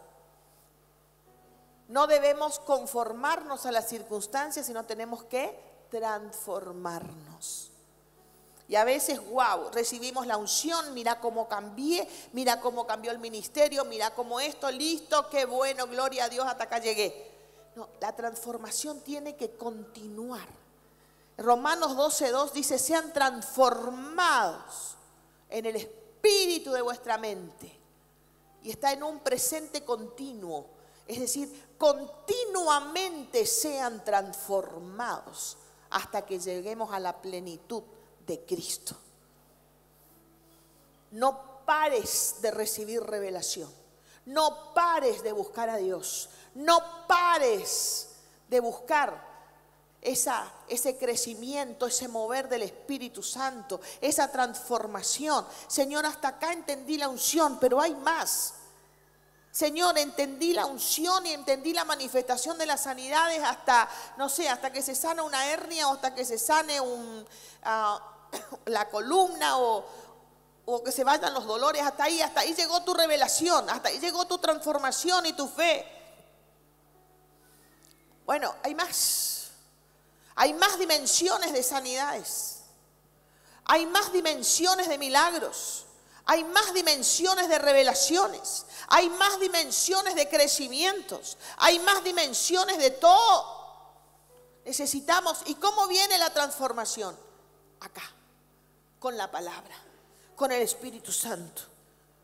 [SPEAKER 1] No debemos conformarnos a las circunstancias, sino tenemos que transformarnos. Y a veces, wow, recibimos la unción, mira cómo cambié, mira cómo cambió el ministerio, mira cómo esto, listo, qué bueno, gloria a Dios, hasta acá llegué. No, la transformación tiene que continuar. Romanos doce dos dice, sean transformados en el espíritu de vuestra mente. Y está en un presente continuo. Es decir, continuamente sean transformados hasta que lleguemos a la plenitud de Cristo. No pares de recibir revelación. No pares de buscar a Dios. No pares de buscar esa, ese crecimiento, ese mover del Espíritu Santo, esa transformación. Señor, hasta acá entendí la unción, pero hay más. Señor, entendí la unción y entendí la manifestación de las sanidades hasta, no sé, hasta que se sana una hernia o hasta que se sane un, uh, la columna o, o que se vayan los dolores. Hasta ahí, hasta ahí llegó tu revelación, hasta ahí llegó tu transformación y tu fe. Bueno, hay más. Hay más dimensiones de sanidades. Hay más dimensiones de milagros. Hay más dimensiones de revelaciones. Hay más dimensiones de crecimientos. Hay más dimensiones de todo. Necesitamos. ¿Y cómo viene la transformación? Acá, con la palabra, con el Espíritu Santo.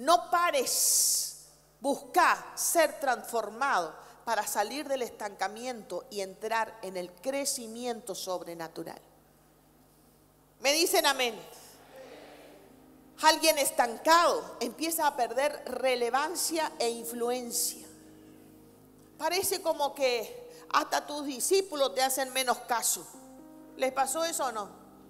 [SPEAKER 1] No pares, busca ser transformado para salir del estancamiento y entrar en el crecimiento sobrenatural. ¿Me dicen amén? Alguien estancado empieza a perder relevancia e influencia. Parece como que hasta tus discípulos te hacen menos caso. ¿Les pasó eso o no?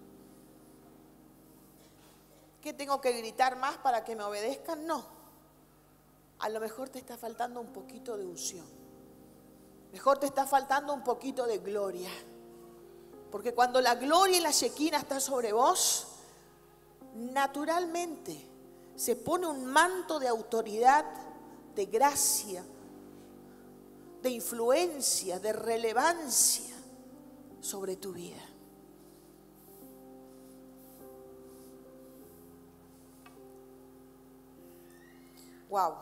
[SPEAKER 1] ¿Que tengo que gritar más para que me obedezcan? No. A lo mejor te está faltando un poquito de unción. Mejor te está faltando un poquito de gloria. Porque cuando la gloria y la Shekinah está sobre vos, naturalmente se pone un manto de autoridad, de gracia, de influencia, de relevancia sobre tu vida. Wow.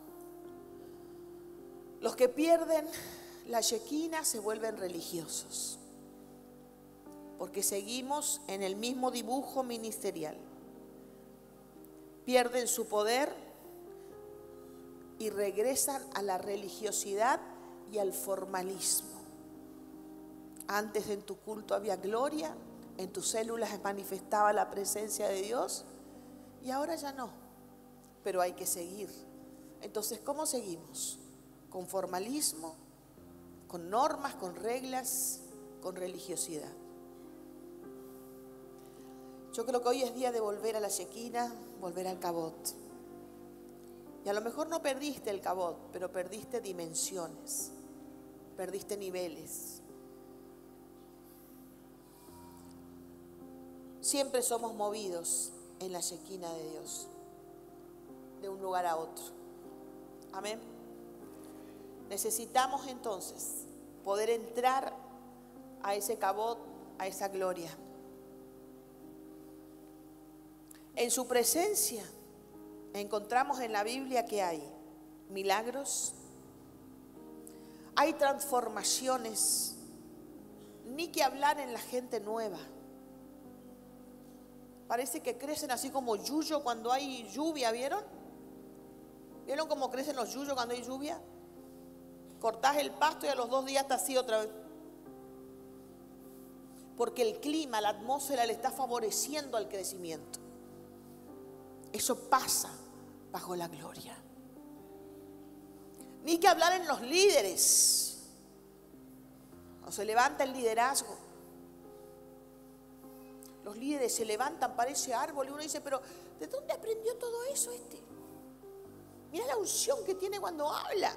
[SPEAKER 1] Los que pierden la Shekinah se vuelven religiosos, porque seguimos en el mismo dibujo ministerial. Pierden su poder y regresan a la religiosidad y al formalismo. Antes en tu culto había gloria, en tus células se manifestaba la presencia de Dios y ahora ya no, pero hay que seguir. Entonces, ¿cómo seguimos? Con formalismo, con normas, con reglas, con religiosidad. Yo creo que hoy es día de volver a la Shekinah, volver al Kabod. Y a lo mejor no perdiste el Kabod, pero perdiste dimensiones, perdiste niveles. Siempre somos movidos en la Shekinah de Dios, de un lugar a otro. Amén. Necesitamos entonces poder entrar a ese Kabod, a esa gloria. En su presencia encontramos en la Biblia que hay milagros, hay transformaciones, ni que hablar en la gente nueva. Parece que crecen así como yuyo cuando hay lluvia, ¿vieron? ¿Vieron cómo crecen los yuyos cuando hay lluvia? Cortás el pasto y a los dos días está así otra vez. Porque el clima, la atmósfera le está favoreciendo al crecimiento. Eso pasa bajo la gloria. Ni que hablar en los líderes. O se levanta el liderazgo. Los líderes se levantan, parece árbol, y uno dice, pero ¿de dónde aprendió todo eso este? Mira la unción que tiene cuando habla.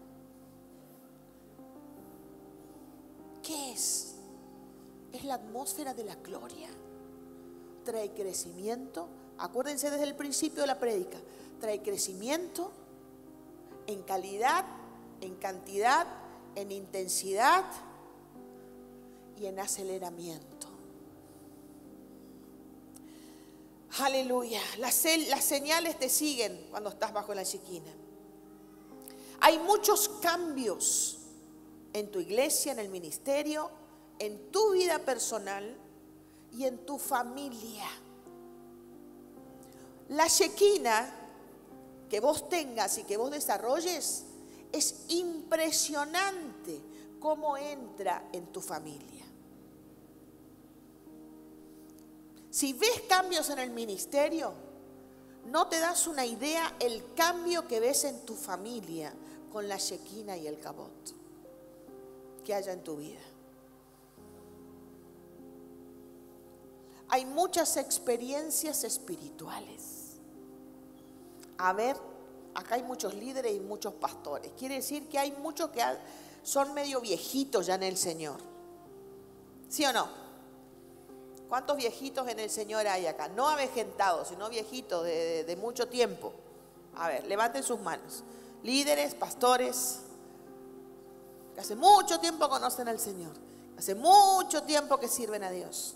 [SPEAKER 1] ¿Qué es? Es la atmósfera de la gloria. Trae crecimiento. Acuérdense desde el principio de la prédica. Trae crecimiento en calidad, en cantidad, en intensidad y en aceleramiento. Aleluya. Las, las señales te siguen cuando estás bajo la Shekinah. Hay muchos cambios en tu iglesia, en el ministerio, en tu vida personal y en tu familia. La Shekinah que vos tengas y que vos desarrolles es impresionante cómo entra en tu familia. Si ves cambios en el ministerio, no te das una idea el cambio que ves en tu familia con la Shekinah y el Kabod que haya en tu vida. Hay muchas experiencias espirituales. A ver, acá hay muchos líderes y muchos pastores. Quiere decir que hay muchos que son medio viejitos ya en el Señor. ¿Sí o no? ¿Cuántos viejitos en el Señor hay acá? No avejentados, sino viejitos de, de, de mucho tiempo. A ver, levanten sus manos. Líderes, pastores, que hace mucho tiempo conocen al Señor. Hace mucho tiempo que sirven a Dios.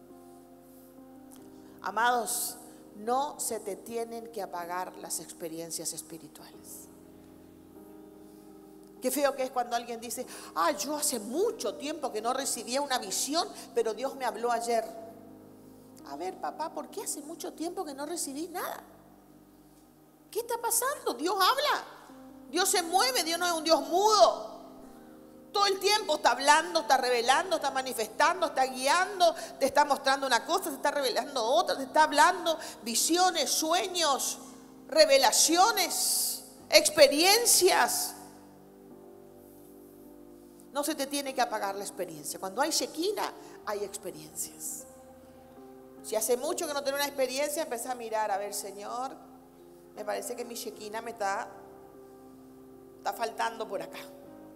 [SPEAKER 1] Amados, no se te tienen que apagar las experiencias espirituales. Qué feo que es cuando alguien dice, ah, yo hace mucho tiempo que no recibía una visión, pero Dios me habló ayer. A ver, papá, ¿por qué hace mucho tiempo que no recibí nada? ¿Qué está pasando? Dios habla, Dios se mueve, Dios no es un Dios mudo. Todo el tiempo está hablando, está revelando, está manifestando, está guiando, te está mostrando una cosa, te está revelando otra, te está hablando visiones, sueños, revelaciones, experiencias. No se te tiene que apagar la experiencia. Cuando hay Shekinah, hay experiencias. Si hace mucho que no tengo una experiencia, empecé a mirar, a ver, Señor, me parece que mi Shekinah me está, está faltando por acá.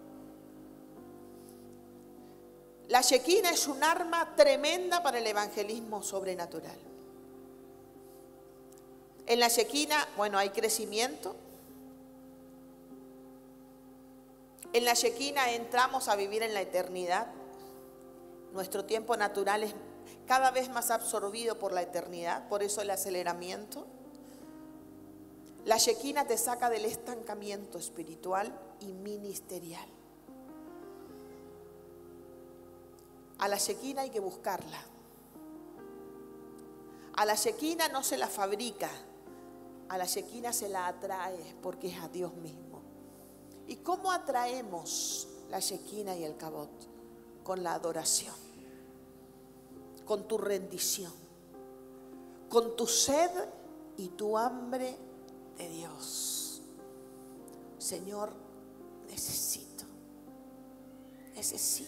[SPEAKER 1] La Shekinah es un arma tremenda para el evangelismo sobrenatural. En la Shekinah, bueno, hay crecimiento. En la Shekinah entramos a vivir en la eternidad. Nuestro tiempo natural es cada vez más absorbido por la eternidad, por eso el aceleramiento. La Shekinah te saca del estancamiento espiritual y ministerial. A la Shekinah hay que buscarla. A la Shekinah no se la fabrica, a la Shekinah se la atrae porque es a Dios mismo. ¿Y cómo atraemos la Shekinah y el Kabod? Con la adoración, con tu rendición, con tu sed y tu hambre de Dios. Señor, necesito, necesito.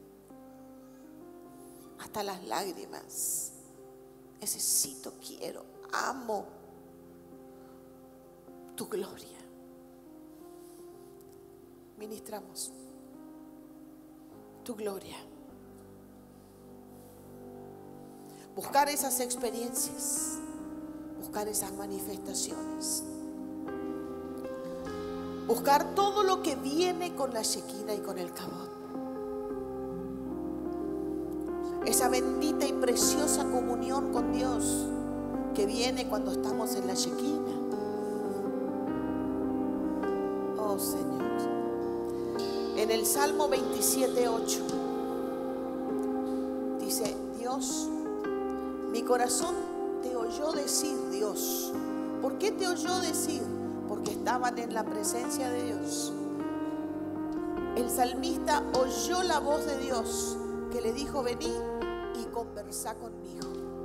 [SPEAKER 1] Hasta las lágrimas. Necesito, quiero, amo tu gloria. Ministramos tu gloria. Buscar esas experiencias, buscar esas manifestaciones, buscar todo lo que viene con la Shekinah y con el Kabod. Esa bendita y preciosa comunión con Dios que viene cuando estamos en la Shekinah. Oh Señor. En el Salmo veintisiete, ocho dice: Dios, mi corazón te oyó decir, Dios. ¿Por qué te oyó decir? Porque estaban en la presencia de Dios. El salmista oyó la voz de Dios que le dijo: vení y conversá conmigo.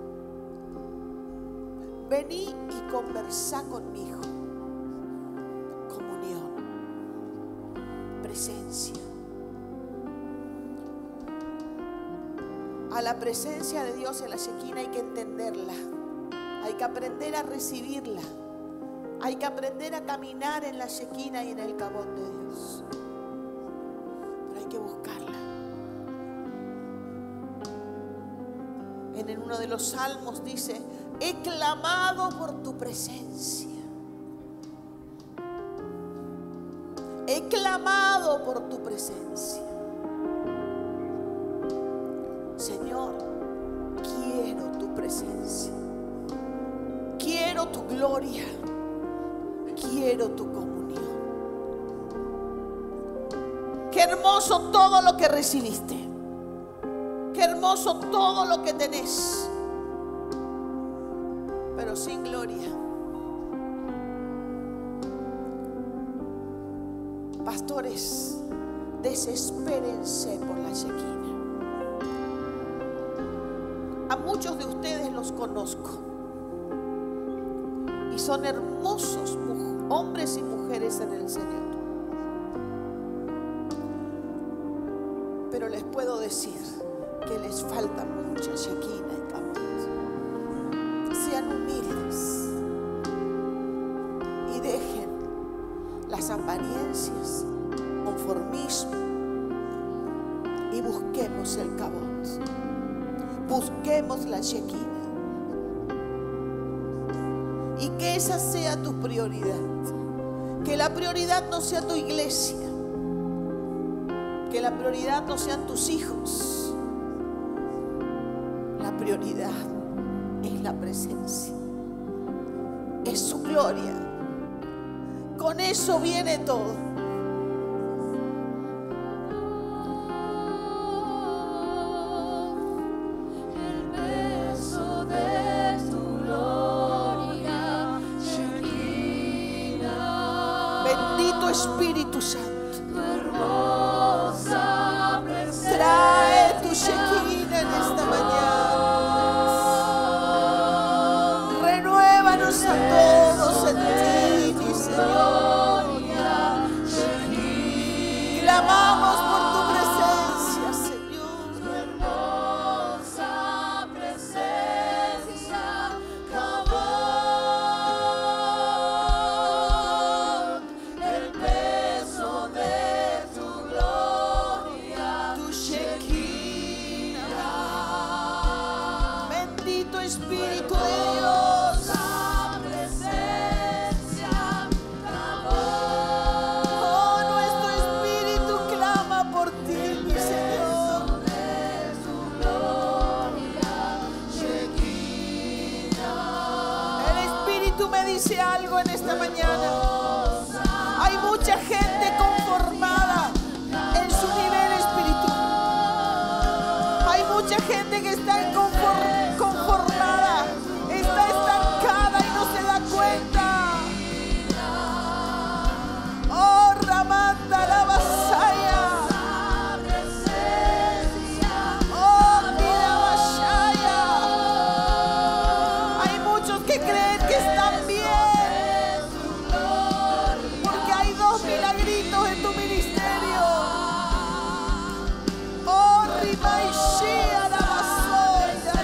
[SPEAKER 1] Vení y conversá conmigo. Comunión, presencia. A la presencia de Dios en la Shekinah hay que entenderla, hay que aprender a recibirla, hay que aprender a caminar en la Shekinah y en el Kabod de Dios, pero hay que buscarla. En uno de los salmos dice: he clamado por tu presencia, he clamado por tu presencia. Señor, quiero tu presencia, quiero tu gloria, quiero tu comunión. Qué hermoso todo lo que recibiste, qué hermoso todo lo que tenés, pero sin gloria. Pastores, desespérense por la Shekinah. A muchos de ustedes los conozco y son hermosos hombres y mujeres en el Señor, pero les puedo decir que les falta mucha Shekinah y Kabod. Sean humildes y dejen las apariencias, conformismo, y busquemos el Kabod. Busquemos la Shekinah y que esa sea tu prioridad. Que la prioridad no sea tu iglesia, que la prioridad no sean tus hijos. La prioridad es la presencia, es su gloria. Con eso viene todo.
[SPEAKER 2] El beso de tu gloria, Shekinah.
[SPEAKER 1] Espíritu Santo. Trae tu Shekinah en esta mañana. Renuévanos a todos en ti, mi Señor. Clamamos por tu presencia, Señor.
[SPEAKER 2] Tu hermosa presencia, Kabod, el peso de tu gloria,
[SPEAKER 1] Tu Shekinah. Bendito Espíritu de Dios.
[SPEAKER 2] la presencia, Kabod,
[SPEAKER 1] Oh, nuestro espíritu clama por ti, mi Señor.
[SPEAKER 2] de tu gloria, Shekinah.
[SPEAKER 1] El Espíritu me dice algo en esta mañana. Hay mucha gente conformada en su nivel espiritual. Hay mucha gente que está inconfor- conformada, está estancada y no se da cuenta. Oh, Ramanda la Basaya. Oh, mira Basaya. Hay muchos que creen que están bien, porque hay dos milagritos en tu ministerio. Oh, Rimaishia la Basoya,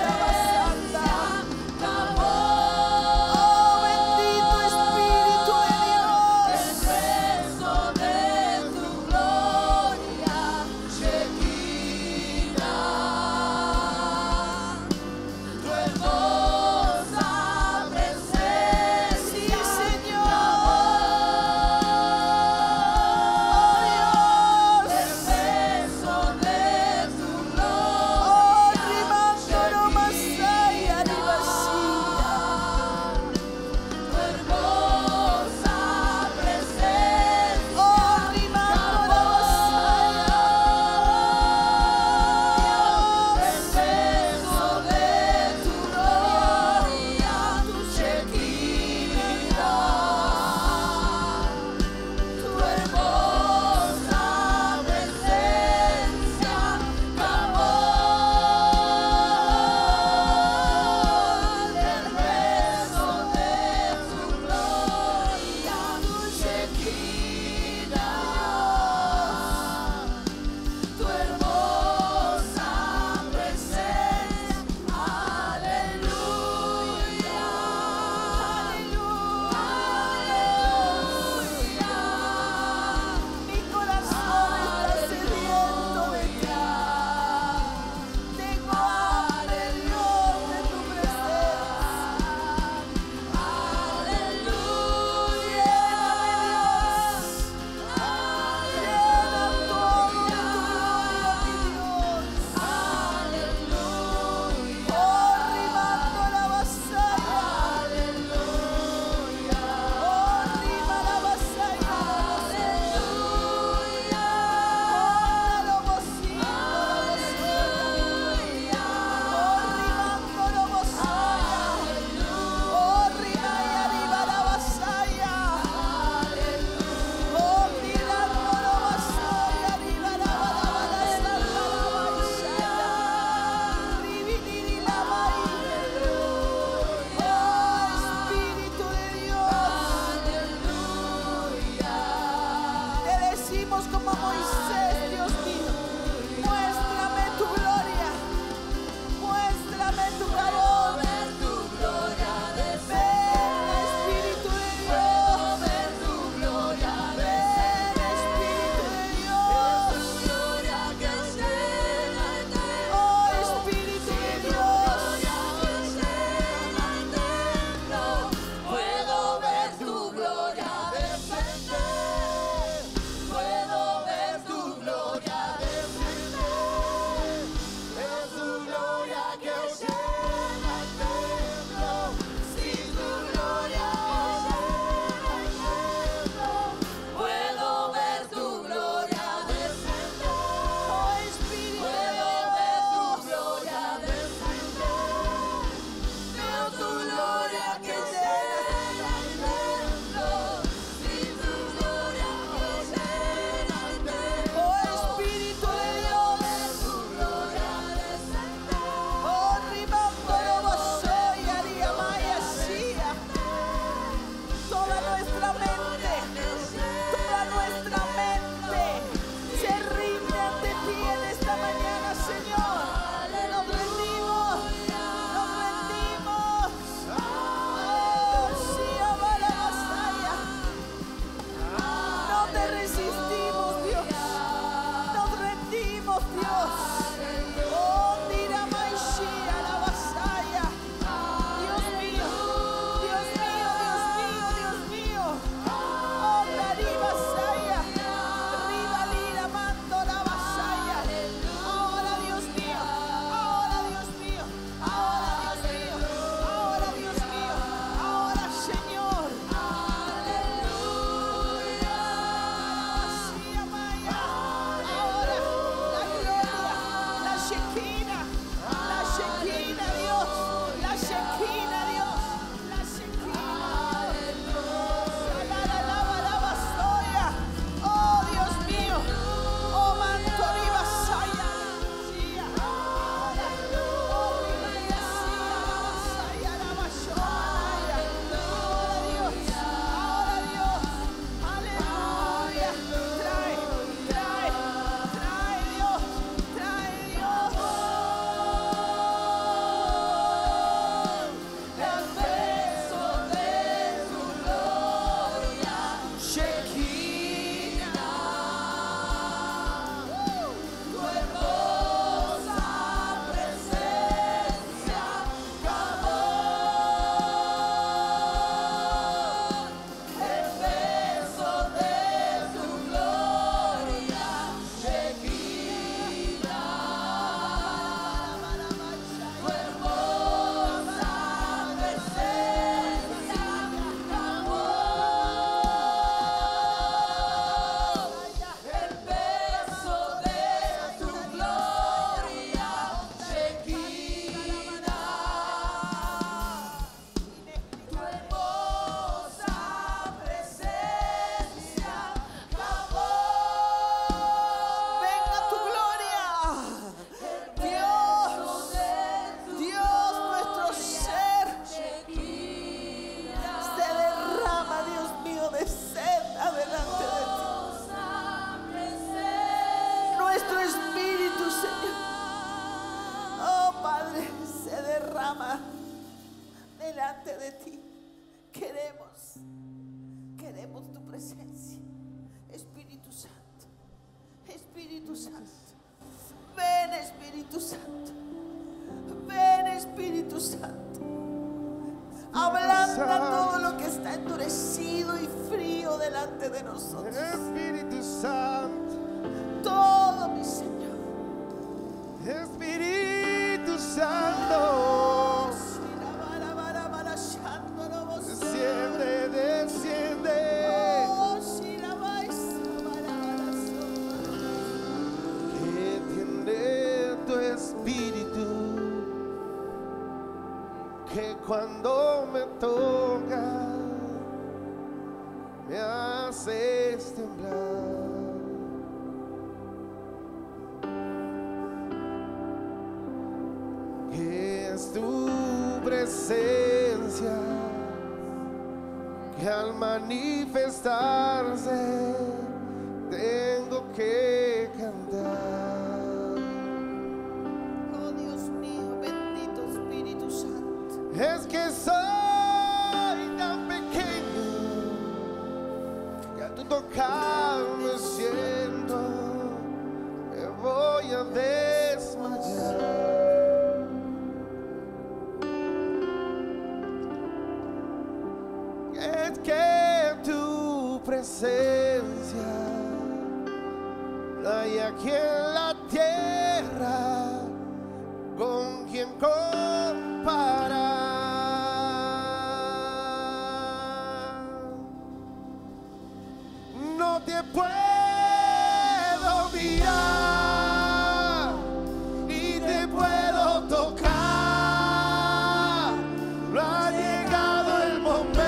[SPEAKER 1] clama delante de ti. Queremos, queremos tu presencia. Espíritu Santo, Espíritu Santo. Ven, Espíritu Santo. Ven, Espíritu Santo. Ablanda todo lo que está endurecido y frío delante de nosotros.
[SPEAKER 3] Espíritu Santo,
[SPEAKER 1] Todo, mi Señor.
[SPEAKER 3] Espíritu Santo, desciende, desciende. Que tiene tu espíritu, que cuando me toca me haces temblar. Que es tu presencia, que al manifestarse tengo que cantar.
[SPEAKER 1] Oh Dios mío, bendito Espíritu Santo.
[SPEAKER 3] Es que soy tan pequeño que a tu tocar me siento, me voy a desmayar. Es que tu presencia no hay aquí en la tierra con quien comparar. No te puedo mirar ni te puedo tocar. No ha llegado el momento.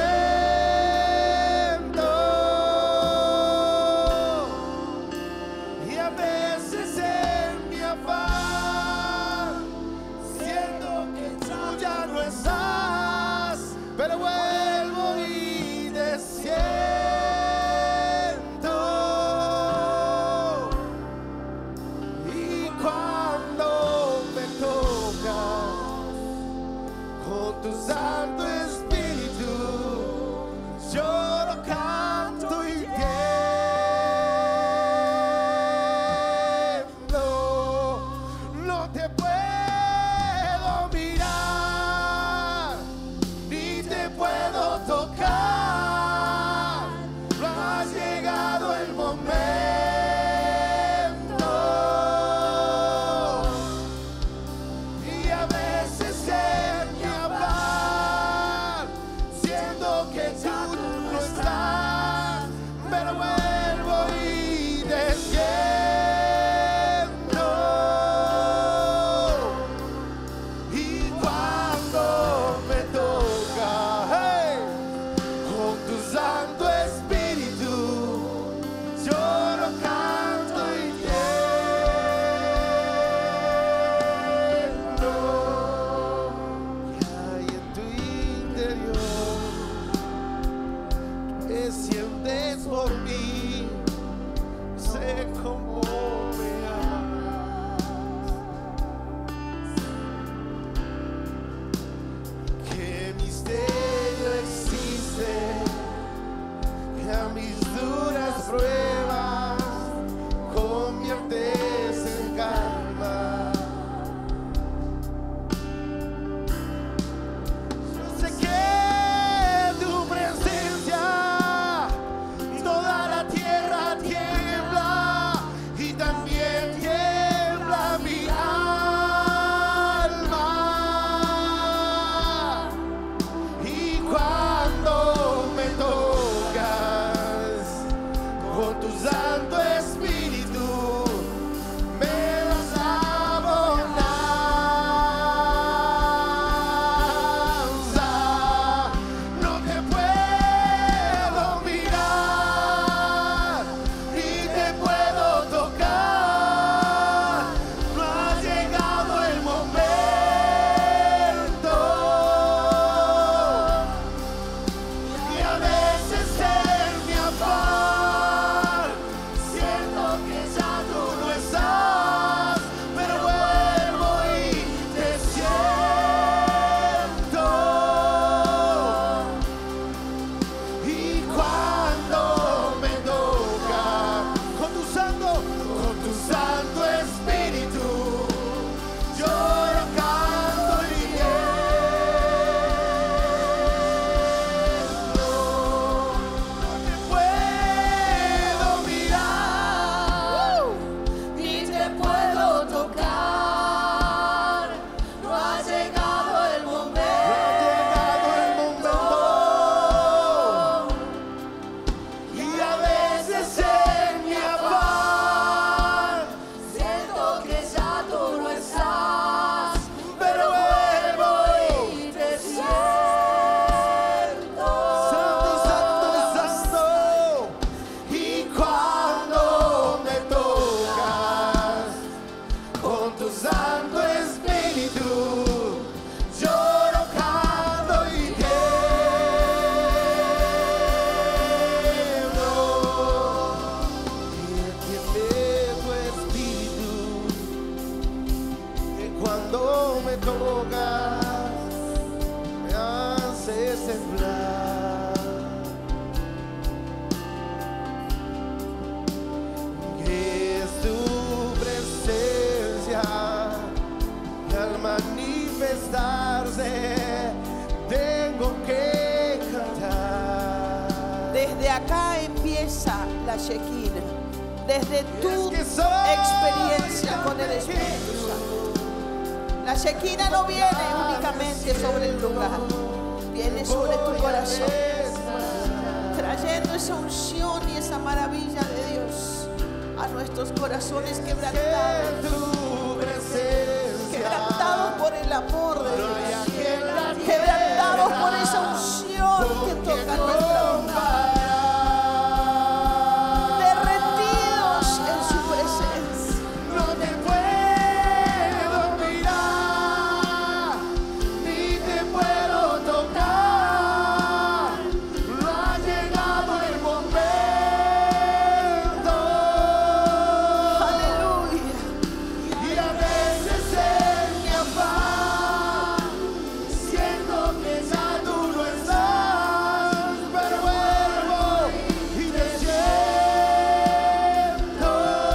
[SPEAKER 3] Y a veces en mi afán siento que tú ya no estás, pero vuelvo y desciendo. Y cuando me tocas con tu Santo Espíritu, lloro, canto y tiemblo. No te puedo mirar ni te puedo tocar. No ha llegado el momento. Y a veces en mi afán sé, tengo que cantar.
[SPEAKER 1] Desde acá empieza la Shekinah. Desde tu
[SPEAKER 3] Es que soy
[SPEAKER 1] experiencia con el Espíritu Santo. La Shekinah no viene únicamente sobre el lugar, viene sobre tu corazón, trayendo esa unción y esa maravilla de Dios a nuestros corazones quebrantados,
[SPEAKER 3] Tu presencia.
[SPEAKER 1] quebrantados por el amor de Dios, quebrantados por esa unción que toca nuestra vida, derretidos en su presencia.
[SPEAKER 3] No te puedo mirar, ni te puedo tocar. No ha llegado el momento.
[SPEAKER 1] Aleluya.
[SPEAKER 3] Y a veces en mi afán siento que ya tú no estás, pero vuelvo y te siento.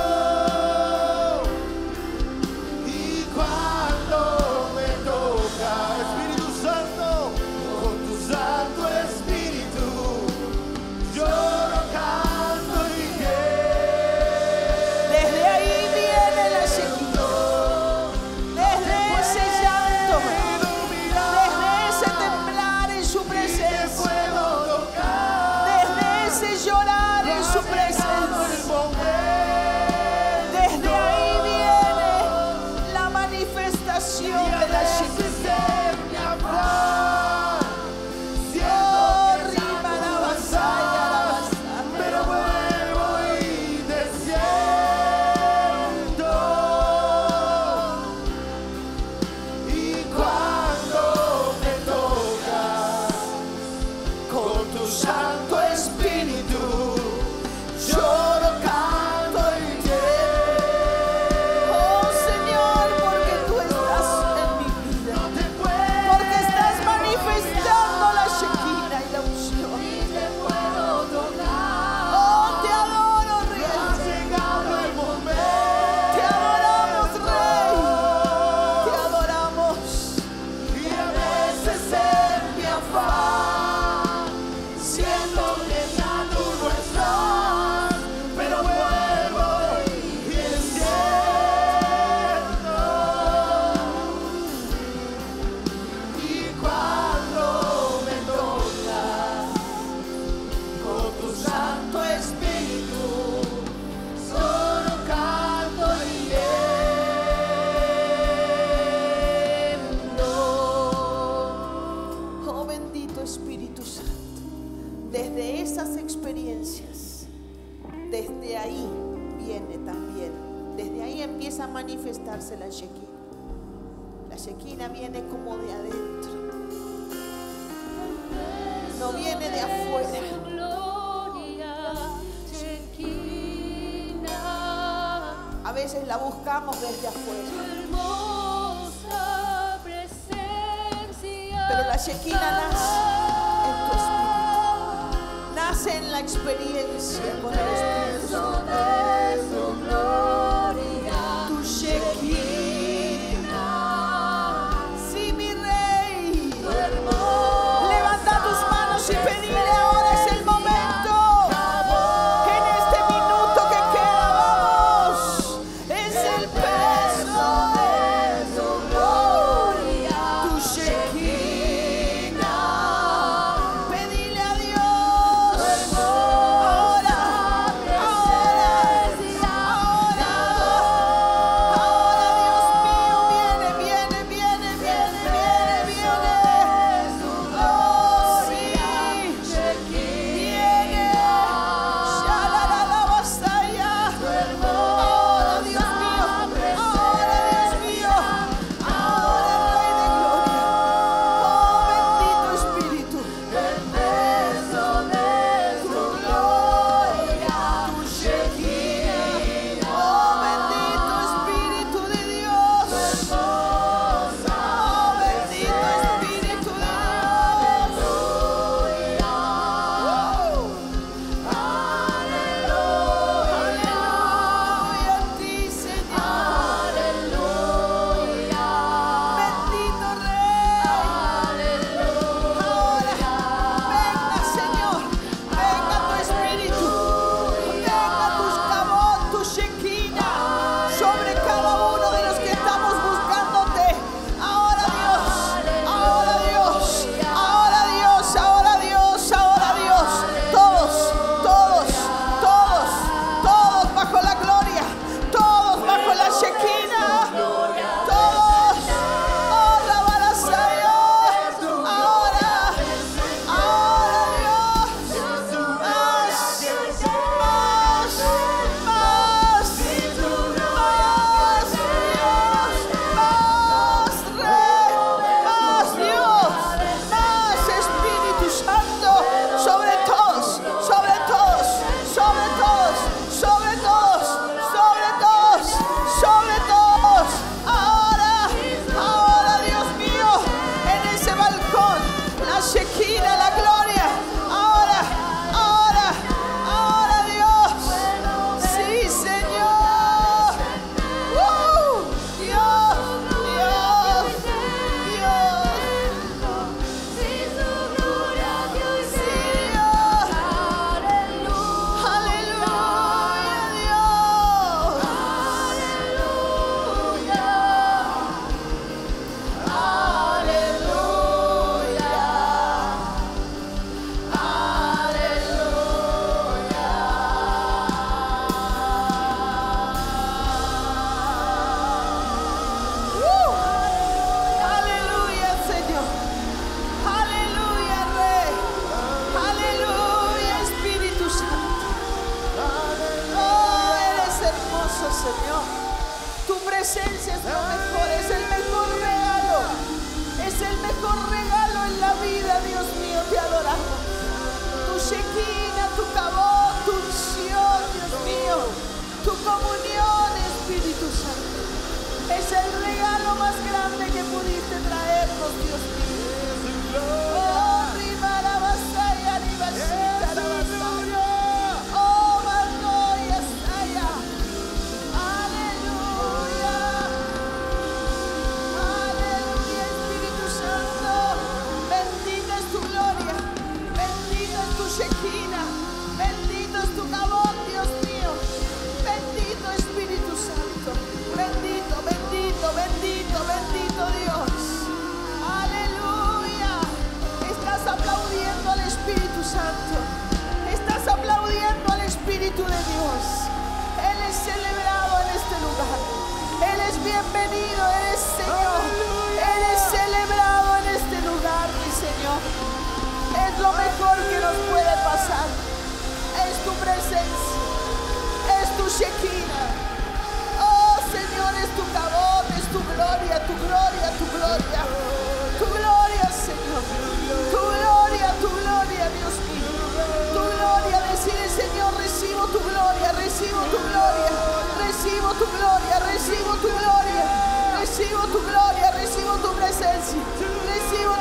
[SPEAKER 3] Y cuando me toca, Espíritu Santo, con tu Santo Espíritu, lloro, canto y quiero.
[SPEAKER 1] Desde ahí viene la Shekinah, desde ese llanto, desde ese temblar en su presencia, desde ese llorar en su presencia, desde ahí viene la manifestación de la Shekinah. Oh, rima la vasalla, la vasalla.
[SPEAKER 3] Pero vuelvo y te siento. Y cuando me tocas con tu Santo Espíritu, lloro, canto y quiero.
[SPEAKER 1] Oh Señor, porque tú estás en mi vida,
[SPEAKER 3] No te puedo
[SPEAKER 1] porque estás manifestando la Shekinah y la unción.
[SPEAKER 2] te puedo tocar.
[SPEAKER 1] Oh, te adoro,
[SPEAKER 3] ha
[SPEAKER 1] Rey.
[SPEAKER 3] llegado el
[SPEAKER 1] Te adoramos, Rey. Te
[SPEAKER 3] momento.
[SPEAKER 1] adoramos.
[SPEAKER 3] Y a veces en mi afán siento que ya tú no estás, pero vuelvo y te siento. Y cuando me tocas con tu Santo Espíritu, solo canto y tiemblo.
[SPEAKER 1] Oh, bendito Espíritu Santo. Desde esas experiencias, desde ahí viene también, desde ahí empieza a manifestarse la Shekinah. La Shekinah viene como de adentro, no viene de afuera.
[SPEAKER 2] Gloria, Shekinah,
[SPEAKER 1] A veces la buscamos desde afuera,
[SPEAKER 2] hermosa presencia.
[SPEAKER 1] pero la Shekinah nace en tu espíritu, nace en la experiencia con el Espíritu Santo.
[SPEAKER 2] De su gloria,
[SPEAKER 1] Tu Shekinah, sí, mi Rey. Levanta tus manos y pedile ahora, es el momento. Que en este minuto que queda, vamos, es el peso de
[SPEAKER 2] su gloria,
[SPEAKER 1] tu Shekinah. Pedile a Dios ahora, ahora. el mejor regalo en la vida, Dios mío, te adoramos. Tu Shekinah, tu Kabod, tu unción, Dios mío, tu comunión, Espíritu Santo. Es el regalo más grande que pudiste traernos, Dios mío. Oh, rimarabasaya, ribashikarabasaya. Oh, Margoya, Saya. Aleluya. Aleluya, Espíritu Santo. Bendita es tu gloria. Bendita es tu Shekinah. Bendito es tu Kabod, Dios mío. Bendito Espíritu Santo. Bendito, bendito, bendito, bendito Dios. Aleluya. Estás aplaudiendo al Espíritu Santo. Estás aplaudiendo al Espíritu de Dios. Él es celebrado en este lugar. Él es bienvenido, Él es Señor. Él es celebrado en este lugar, mi Señor. Es lo mejor que nos puede pasar. Es tu presencia. Es tu Shekinah. Oh, Señor, es tu Kabod, es tu gloria, tu gloria, tu gloria. Tu gloria, Señor. Tu gloria, tu gloria, Dios mío. Tu gloria, decide, Señor, recibo tu gloria, recibo tu gloria, recibo tu gloria, recibo tu gloria, recibo tu gloria, recibo tu presencia, recibo